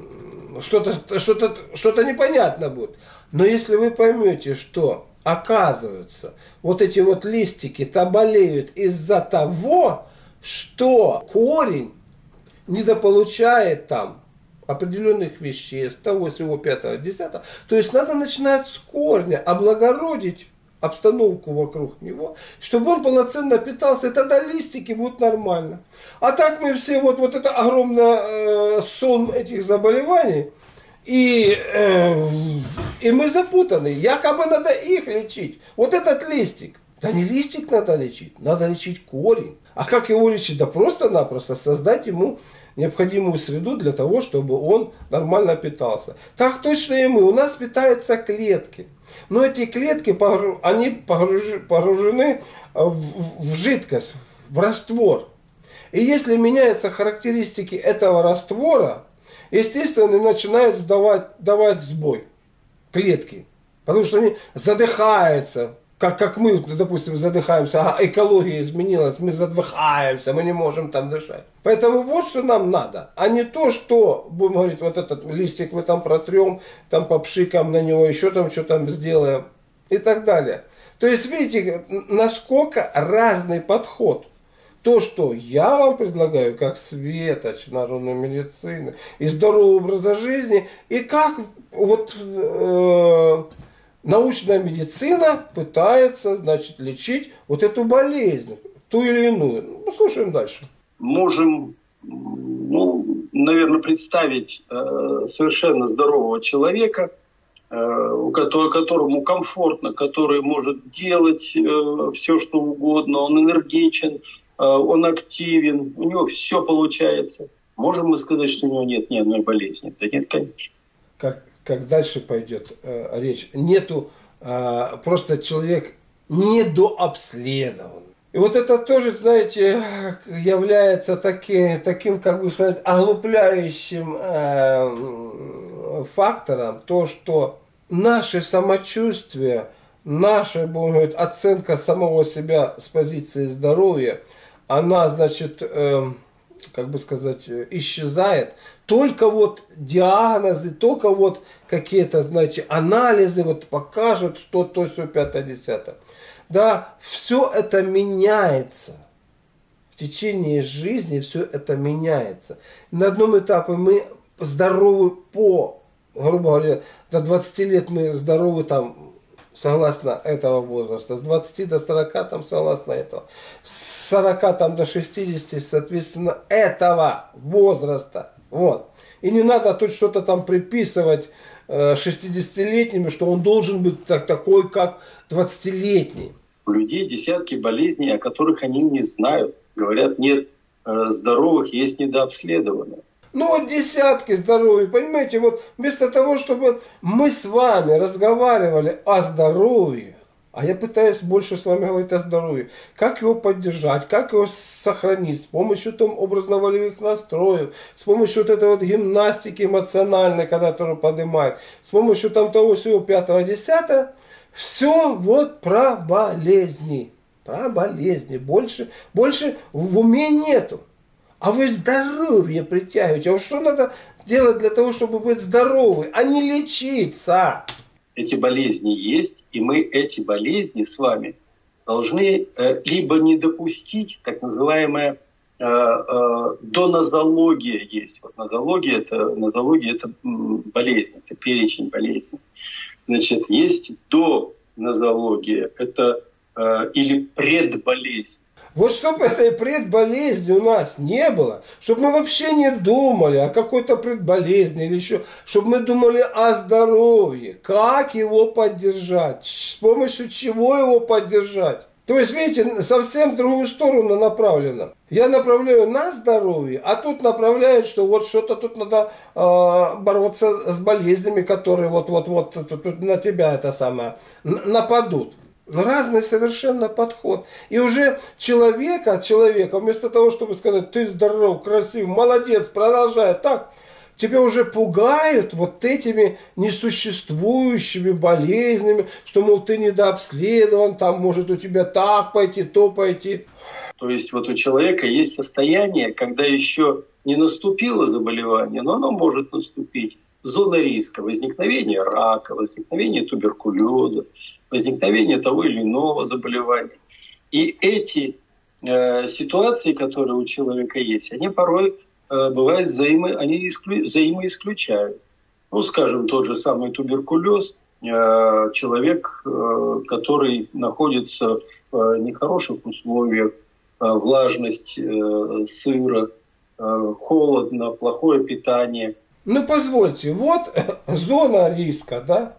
[SPEAKER 1] что-то что-то что-то непонятно будет. Но если вы поймете, что оказывается, вот эти вот листики-то болеют из-за того, что корень недополучает там определенных веществ, того, всего, пятого, десятого. То есть надо начинать с корня, облагородить обстановку вокруг него, чтобы он полноценно питался, и тогда листики будут нормально. А так мы все, вот, вот это огромный э, сон этих заболеваний, и, э, и мы запутаны. Якобы надо их лечить. Вот этот листик. Да не листик надо лечить, надо лечить корень. А как его лечить? Да просто-напросто создать ему необходимую среду для того, чтобы он нормально питался. Так точно и мы. У нас питаются клетки. Но эти клетки, они погружены в жидкость, в раствор. И если меняются характеристики этого раствора, естественно, начинают сдавать, давать сбой клетки. Потому что они задыхаются. Как, как мы, допустим, задыхаемся, ага, экология изменилась, мы задыхаемся, мы не можем там дышать. Поэтому вот что нам надо, а не то, что, будем говорить, вот этот листик мы там протрем, там попшикаем на него, еще там что там сделаем и так далее. То есть, видите, насколько разный подход. То, что я вам предлагаю, как светоч народной медицины и здорового образа жизни, и как вот... Э, научная медицина пытается, значит, лечить вот эту болезнь, ту или иную. Ну, послушаем дальше.
[SPEAKER 3] Можем, ну, наверное, представить э, совершенно здорового человека, э, у которого, которому комфортно, который может делать э, все, что угодно, он энергичен, э, он активен, у него все получается. Можем мы сказать, что у него нет ни одной болезни? Да нет, конечно.
[SPEAKER 1] Как как дальше пойдет э, речь, нету, э, просто человек недообследован. И вот это тоже, знаете, является таки, таким, как бы сказать, оглупляющим э, фактором, то, что наше самочувствие, наша, будем говорить, оценка самого себя с позиции здоровья, она, значит, э, как бы сказать, исчезает. Только вот диагнозы, только вот какие-то, значит, анализы вот покажут, что то, все, пятое, десятое. Да, все это меняется. В течение жизни все это меняется. На одном этапе мы здоровы по, грубо говоря, до двадцати лет мы здоровы там, согласно этого возраста, с двадцати до сорока там согласно этого, с сорока там до шестидесяти, соответственно, этого возраста. Вот. И не надо тут что-то там приписывать э, шестидесятилетним, что он должен быть так, такой, как двадцатилетний.
[SPEAKER 3] У людей десятки болезней, о которых они не знают. Говорят, нет э, здоровых, есть недообследованных.
[SPEAKER 1] Ну вот десятки здоровья, понимаете, вот вместо того, чтобы мы с вами разговаривали о здоровье, а я пытаюсь больше с вами говорить о здоровье, как его поддержать, как его сохранить с помощью там образно-волевых настроев, с помощью вот этой вот гимнастики эмоциональной, которую поднимает, с помощью там того всего пятого, десятого, все вот про болезни, про болезни, больше, больше в уме нету. А вы здоровье притягиваете. А вот что надо делать для того, чтобы быть здоровым, а не лечиться?
[SPEAKER 3] Эти болезни есть, и мы эти болезни с вами должны э, либо не допустить, так называемая э, э, донозология есть. Вот нозология это, нозология это болезнь, это перечень болезней. Значит, есть донозология, это э, или предболезнь.
[SPEAKER 1] Вот чтобы этой предболезни у нас не было, чтобы мы вообще не думали о какой-то предболезни или еще, чтобы мы думали о здоровье, как его поддержать, с помощью чего его поддержать. То есть, видите, совсем в другую сторону направлено. Я направляю на здоровье, а тут направляют, что вот что-то тут надо э, бороться с болезнями, которые вот-вот-вот на тебя это самое нападут. Разный совершенно подход. И уже человека от человека, вместо того, чтобы сказать, ты здоров, красив, молодец, продолжай так, тебя уже пугают вот этими несуществующими болезнями, что, мол, ты недообследован, там может у тебя так пойти, то пойти.
[SPEAKER 3] То есть вот у человека есть состояние, когда еще не наступило заболевание, но оно может наступить. Зона риска возникновения рака, возникновения туберкулеза, возникновения того или иного заболевания. И эти э, ситуации, которые у человека есть, они порой э, бывают взаимо, они исклю, взаимоисключают. Ну, скажем, тот же самый туберкулез, э, человек, э, который находится в э, нехороших условиях, э, влажность э, сыра, э, холодно, плохое питание.
[SPEAKER 1] Ну, позвольте, вот зона риска, да,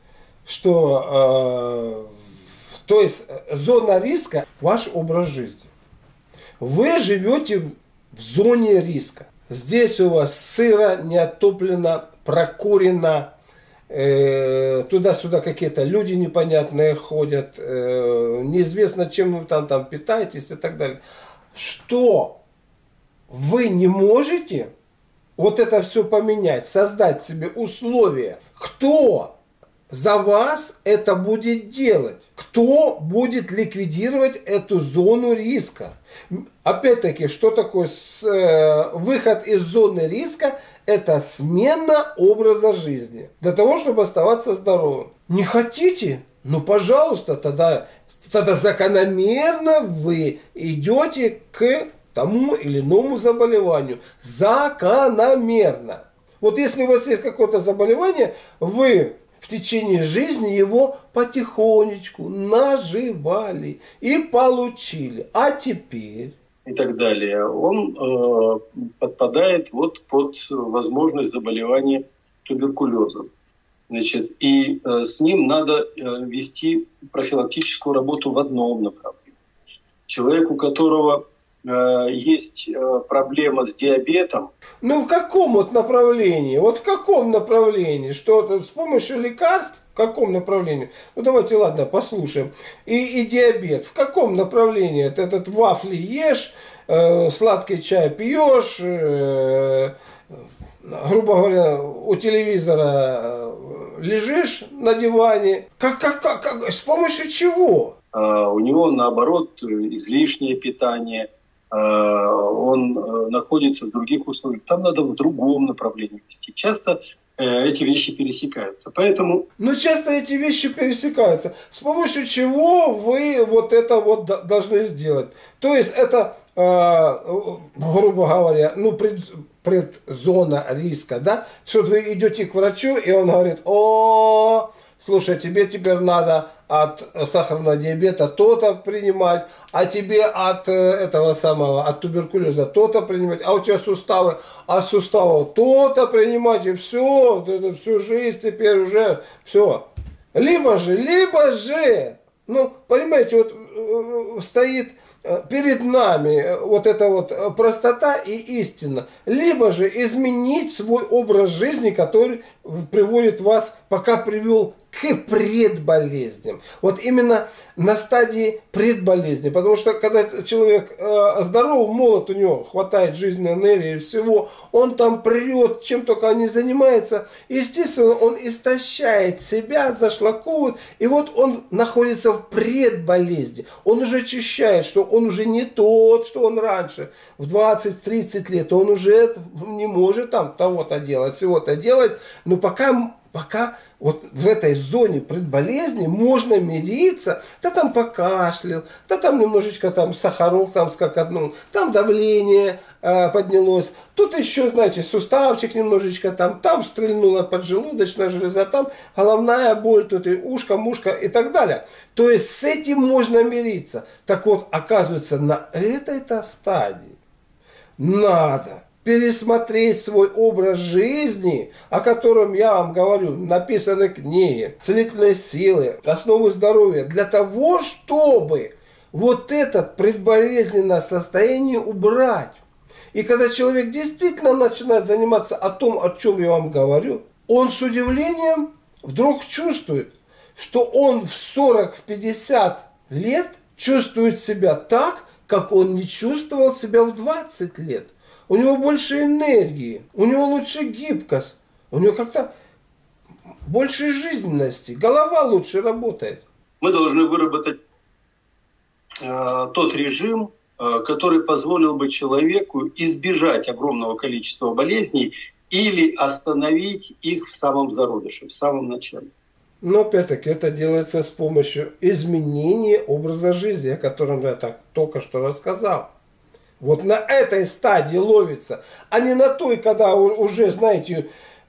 [SPEAKER 1] что, э, то есть, зона риска – ваш образ жизни. Вы живете в, в зоне риска. Здесь у вас сыро, не оттоплено, прокурено, э, туда-сюда какие-то люди непонятные ходят, э, неизвестно, чем вы там, там питаетесь и так далее. Что вы не можете вот это все поменять, создать себе условия? Кто за вас это будет делать? Кто будет ликвидировать эту зону риска? Опять-таки, что такое с, э, выход из зоны риска? Это смена образа жизни. Для того, чтобы оставаться здоровым. Не хотите? Ну, пожалуйста, тогда, тогда закономерно вы идете к тому или иному заболеванию. Закономерно. Вот если у вас есть какое-то заболевание, вы в течение жизни его потихонечку наживали и получили. А теперь...
[SPEAKER 3] И так далее. Он э, подпадает вот под возможность заболевания туберкулезом. Значит, и э, с ним надо э, вести профилактическую работу в одном направлении. Человек, у которого есть проблема с диабетом.
[SPEAKER 1] Ну в каком вот направлении? Вот в каком направлении? Что с помощью лекарств? В каком направлении? Ну давайте, ладно, послушаем. И, и диабет. В каком направлении? Ты этот вафли ешь, э, сладкий чай пьешь, э, грубо говоря, у телевизора лежишь на диване. Как, как, как, как? С помощью чего?
[SPEAKER 3] А у него, наоборот, излишнее питание. Он находится в других условиях. Там надо в другом направлении вести. Часто эти вещи пересекаются. Поэтому...
[SPEAKER 1] Ну, часто эти вещи пересекаются. С помощью чего вы вот это вот должны сделать? То есть это, грубо говоря, ну, пред, предзона риска, да? Что вы идете к врачу, и он говорит, о, слушай, тебе теперь надо от сахарного диабета то-то принимать, а тебе от этого самого, от туберкулеза то-то принимать, а у тебя суставы, от суставов то-то принимать, и все, это всю жизнь теперь уже все. Либо же, либо же, ну, понимаете, вот стоит перед нами вот эта вот простота и истина. Либо же изменить свой образ жизни, который приводит вас, пока привел к предболезням. Вот именно на стадии предболезни. Потому что когда человек э, здоров, молод, у него хватает жизненной энергии и всего, он там прет, чем только не занимается, естественно, он истощает себя, зашлаковывает, и вот он находится в предболезни. Он уже ощущает, что он уже не тот, что он раньше. В двадцать-тридцать лет он уже не может там того-то делать, всего-то делать, но пока... Пока вот в этой зоне предболезни можно мириться, да там покашлял, да там немножечко там сахарок там скаканул, там давление э, поднялось. Тут еще, знаете, суставчик немножечко там, там стрельнула поджелудочная железа, там головная боль, тут и ушко, мушка и так далее. То есть с этим можно мириться. Так вот, оказывается, на этой-то стадии надо пересмотреть свой образ жизни, о котором я вам говорю, написаны книги, целительные силы, основы здоровья, для того, чтобы вот это предболезненное состояние убрать. И когда человек действительно начинает заниматься о том, о чем я вам говорю, он с удивлением вдруг чувствует, что он в сорок-пятьдесят лет чувствует себя так, как он не чувствовал себя в двадцать лет. У него больше энергии, у него лучше гибкость, у него как-то больше жизненности, голова лучше работает.
[SPEAKER 3] Мы должны выработать э, тот режим, э, который позволил бы человеку избежать огромного количества болезней или остановить их в самом зародыше, в самом начале.
[SPEAKER 1] Но опять-таки это делается с помощью изменения образа жизни, о котором я так только что рассказал. Вот на этой стадии ловится, а не на той, когда уже, знаете,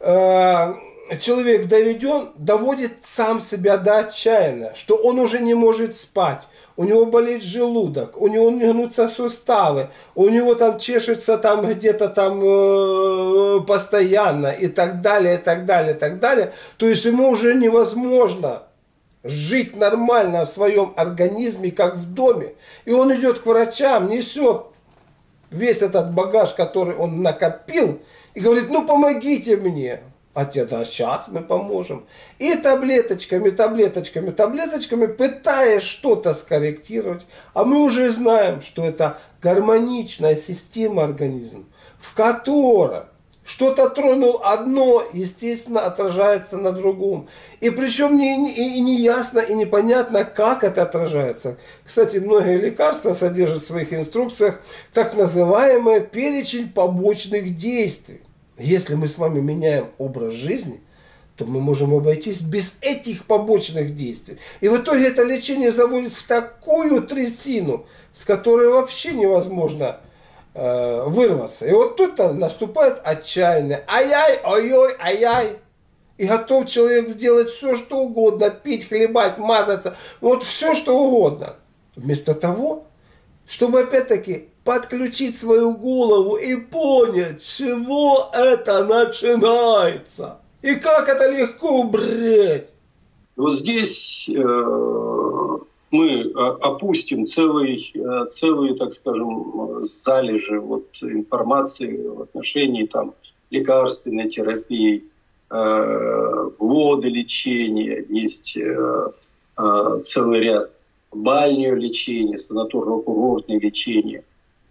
[SPEAKER 1] человек доведен, доводит сам себя до отчаяния, что он уже не может спать, у него болит желудок, у него не гнутся суставы, у него там чешется там где-то там э, постоянно и так далее, и так далее, и так далее. То есть ему уже невозможно жить нормально в своем организме, как в доме. И он идет к врачам, несет весь этот багаж, который он накопил, и говорит, ну помогите мне. А те, да, сейчас мы поможем. И таблеточками, таблеточками, таблеточками пытаясь что-то скорректировать. А мы уже знаем, что это гармоничная система организма, в которой что-то тронул одно, естественно, отражается на другом. И причем не, не, и не ясно и непонятно, как это отражается. Кстати, многие лекарства содержат в своих инструкциях так называемый перечень побочных действий. Если мы с вами меняем образ жизни, то мы можем обойтись без этих побочных действий. И в итоге это лечение заводит в такую трясину, с которой вообще невозможно э, вырваться. И вот тут наступает отчаяние. Ай-яй, ой-ой, ай-яй. И готов человек сделать все, что угодно. Пить, хлебать, мазаться. Вот все, что угодно. Вместо того, чтобы опять-таки подключить свою голову и понять, с чего это начинается. И как это легко убрать.
[SPEAKER 3] Вот здесь э, мы опустим целый, целые, так скажем, залежи вот, информации в отношении там, лекарственной терапии, э, водолечения, есть э, э, целый ряд, бальнего лечения, санаторно-курортное лечение.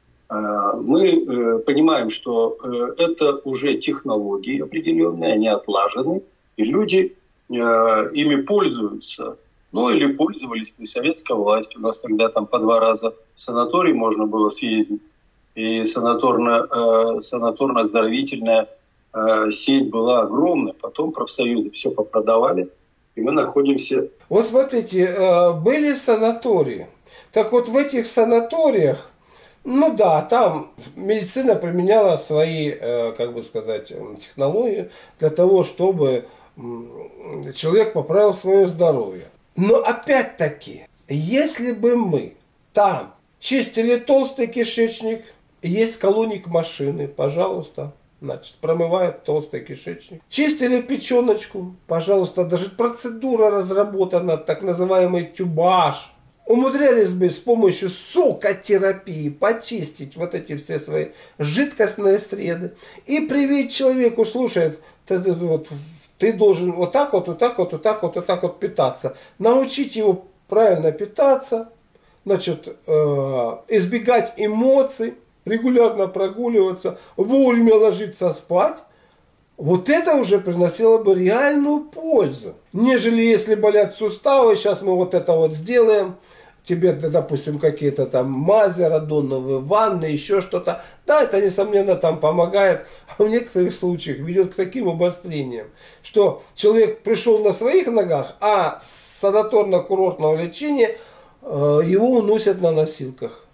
[SPEAKER 3] Мы понимаем, что это уже технологии определенные, они отлажены, и люди ими пользуются. Ну или пользовались при советской власти. У нас тогда там по два раза в санаторий можно было съездить. И санаторно, санаторно-оздоровительная сеть была огромная. Потом профсоюзы все попродавали, и мы находимся...
[SPEAKER 1] Вот смотрите, были санатории. Так вот в этих санаториях, ну да, там медицина применяла свои, как бы сказать, технологии для того, чтобы человек поправил свое здоровье. Но опять-таки, если бы мы там чистили толстый кишечник, есть колоник машины, пожалуйста, значит, промывают толстый кишечник. Чистили печеночку, пожалуйста, даже процедура разработана, так называемый тюбаж. Умудрялись бы с помощью сокотерапии почистить вот эти все свои жидкостные среды и привить человеку, слушай, ты, ты, вот, ты должен вот так вот, вот так вот, вот так вот, вот так вот питаться. Научить его правильно питаться, значит, э, избегать эмоций, регулярно прогуливаться, вовремя ложиться спать. Вот это уже приносило бы реальную пользу. Нежели если болят суставы, сейчас мы вот это вот сделаем. Тебе, допустим, какие-то там мази, радоновые ванны, еще что-то. Да, это, несомненно, там помогает. А в некоторых случаях ведет к таким обострениям, что человек пришел на своих ногах, а с санаторно-курортного лечения э, его уносят на носилках.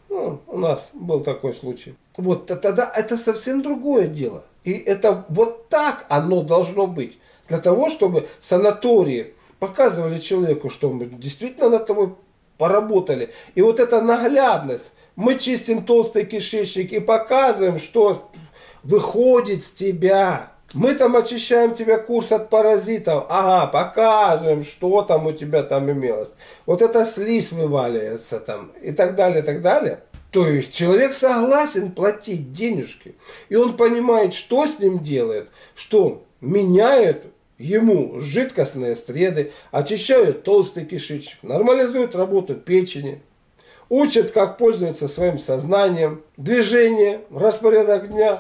[SPEAKER 1] Ну, у нас был такой случай. Вот тогда это совсем другое дело. И это вот так оно должно быть. Для того, чтобы санатории показывали человеку, что мы действительно над тобой поработали. И вот эта наглядность. Мы чистим толстый кишечник и показываем, что выходит с тебя. Мы там очищаем тебе курс от паразитов. Ага, показываем, что там у тебя там имелось. Вот эта слизь вываливается там и так далее, и так далее. То есть человек согласен платить денежки. И он понимает, что с ним делает. Что меняет ему жидкостные среды, очищают толстый кишечник, нормализует работу печени. Учат, как пользоваться своим сознанием, движение, распорядок дня.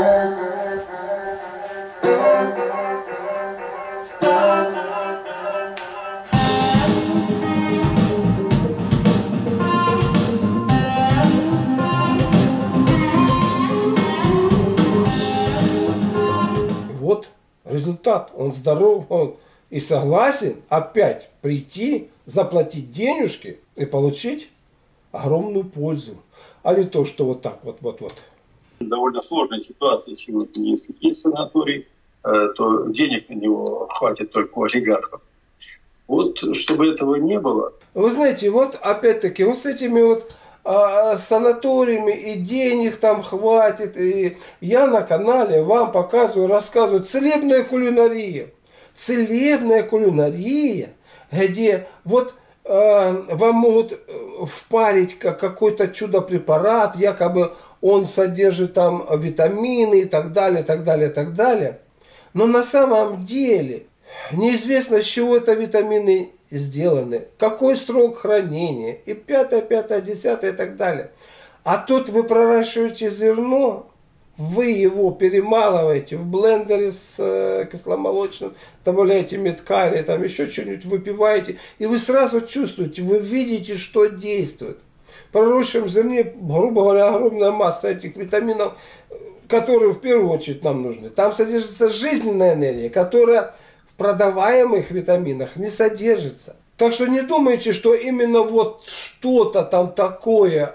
[SPEAKER 1] Вот результат. Он здоров, он и согласен опять прийти, заплатить денежки и получить огромную пользу. А не то, что вот так вот, вот, вот.
[SPEAKER 3] Довольно сложная ситуация сегодня. Если есть санаторий, то денег на него хватит только у олигархов. Вот, чтобы этого не было.
[SPEAKER 1] Вы знаете, вот опять-таки, вот с этими вот а, санаториями и денег там хватит. И я на канале вам показываю, рассказываю целебная кулинария. Целебная кулинария, где вот вам могут впарить какой-то чудо-препарат, якобы он содержит там витамины и так далее, так далее, так далее. Но на самом деле неизвестно, с чего это витамины сделаны, какой срок хранения, и пятое, пятое, десятое и так далее. А тут вы проращиваете зерно, вы его перемалываете в блендере с э, кисломолочным, добавляете медкалий, там еще что-нибудь выпиваете, и вы сразу чувствуете, вы видите, что действует. В проросшем зерне, грубо говоря, огромная масса этих витаминов, которые в первую очередь нам нужны. Там содержится жизненная энергия, которая в продаваемых витаминах не содержится. Так что не думайте, что именно вот что-то там такое,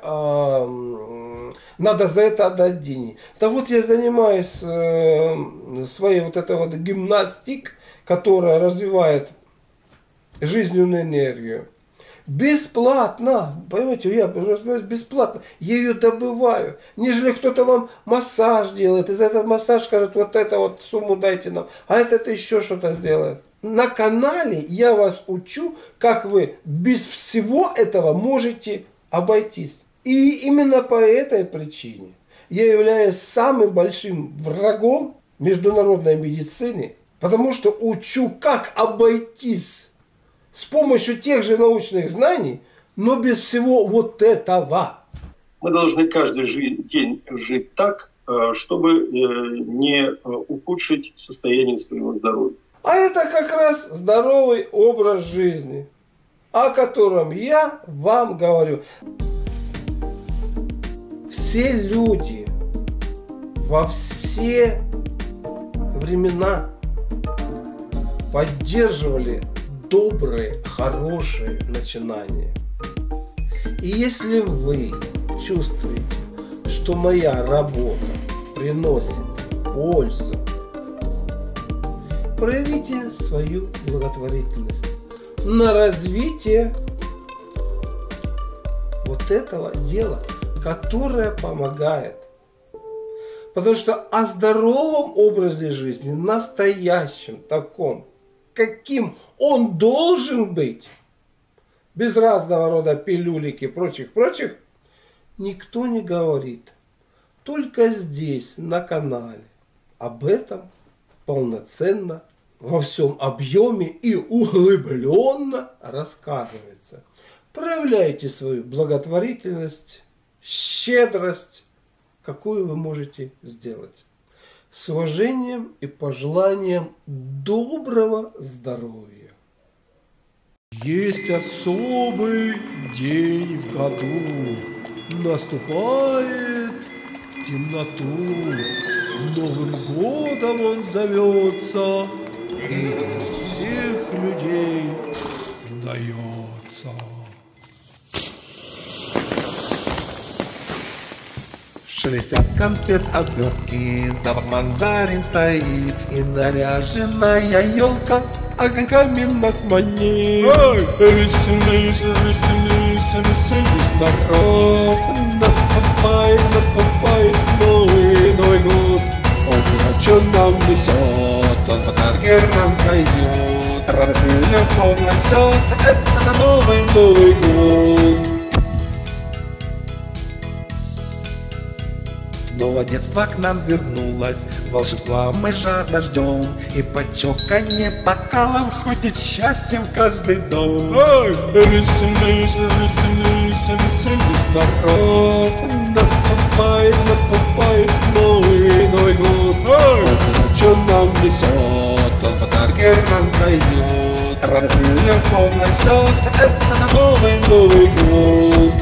[SPEAKER 1] э, надо за это отдать деньги. Да вот я занимаюсь э, своей вот этой вот гимнастикой, которая развивает жизненную энергию. Бесплатно, понимаете, я развиваюсь бесплатно, я ее добываю. Нежели кто-то вам массаж делает, и за этот массаж скажет, вот это вот сумму дайте нам, а этот еще что-то сделает. На канале я вас учу, как вы без всего этого можете обойтись. И именно по этой причине я являюсь самым большим врагом международной медицины, потому что учу, как обойтись с помощью тех же научных знаний, но без всего вот этого.
[SPEAKER 3] Мы должны каждый день жить так, чтобы не ухудшить состояние своего здоровья.
[SPEAKER 1] А это как раз здоровый образ жизни, о котором я вам говорю. Все люди во все времена поддерживали добрые, хорошие начинания. И если вы чувствуете, что моя работа приносит пользу, проявите свою благотворительность на развитие вот этого дела, которое помогает. Потому что о здоровом образе жизни, настоящем таком, каким он должен быть, без разного рода пилюлик и прочих-прочих, никто не говорит. Только здесь, на канале, об этом полноценно, во всем объеме и углубленно рассказывается. Проявляйте свою благотворительность, щедрость, какую вы можете сделать. С уважением и пожеланием доброго здоровья. Есть особый день в году. Наступает в темноту. Новым годом он зовется, и для всех людей дается.
[SPEAKER 4] Шелестят конфет обертки, запах мандарин стоит, и наряженная елка огоньками нас манит. Веселись, веселись, веселись, народ, наступает, наступает новый, Новый год. Он что нам несет, он подарки раздает, радость и любовь несет, это новый, Новый год. Снова детство к нам вернулось, волшебства мы жадно ждем, и почоканье бокалов ходит счастьем в каждый дом. Ой, веселись, веселись, веселись, народ, наступает, наступает новый, Новый год. Ой, что нам несет, он подарки раздает, радость и любовь несет, это новый, Новый год.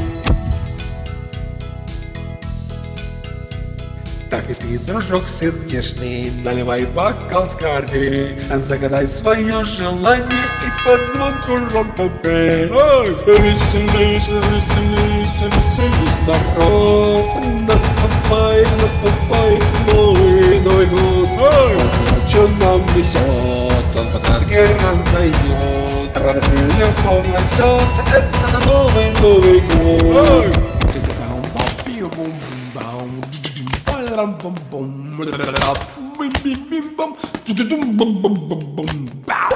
[SPEAKER 4] Так и спит дружок сердечный, наливай бокал скорей, загадай свое желание и под звонку ромко пей. Ой, веселись, веселись, веселись, народ, наступает, наступает новый, Новый год. Ой, что нам несет, он подарки раздает, радость и любовь несет, это новый, Новый год. Ой. Bum bum bum bum bum bum bum bum bum bum bum bum bum bum bum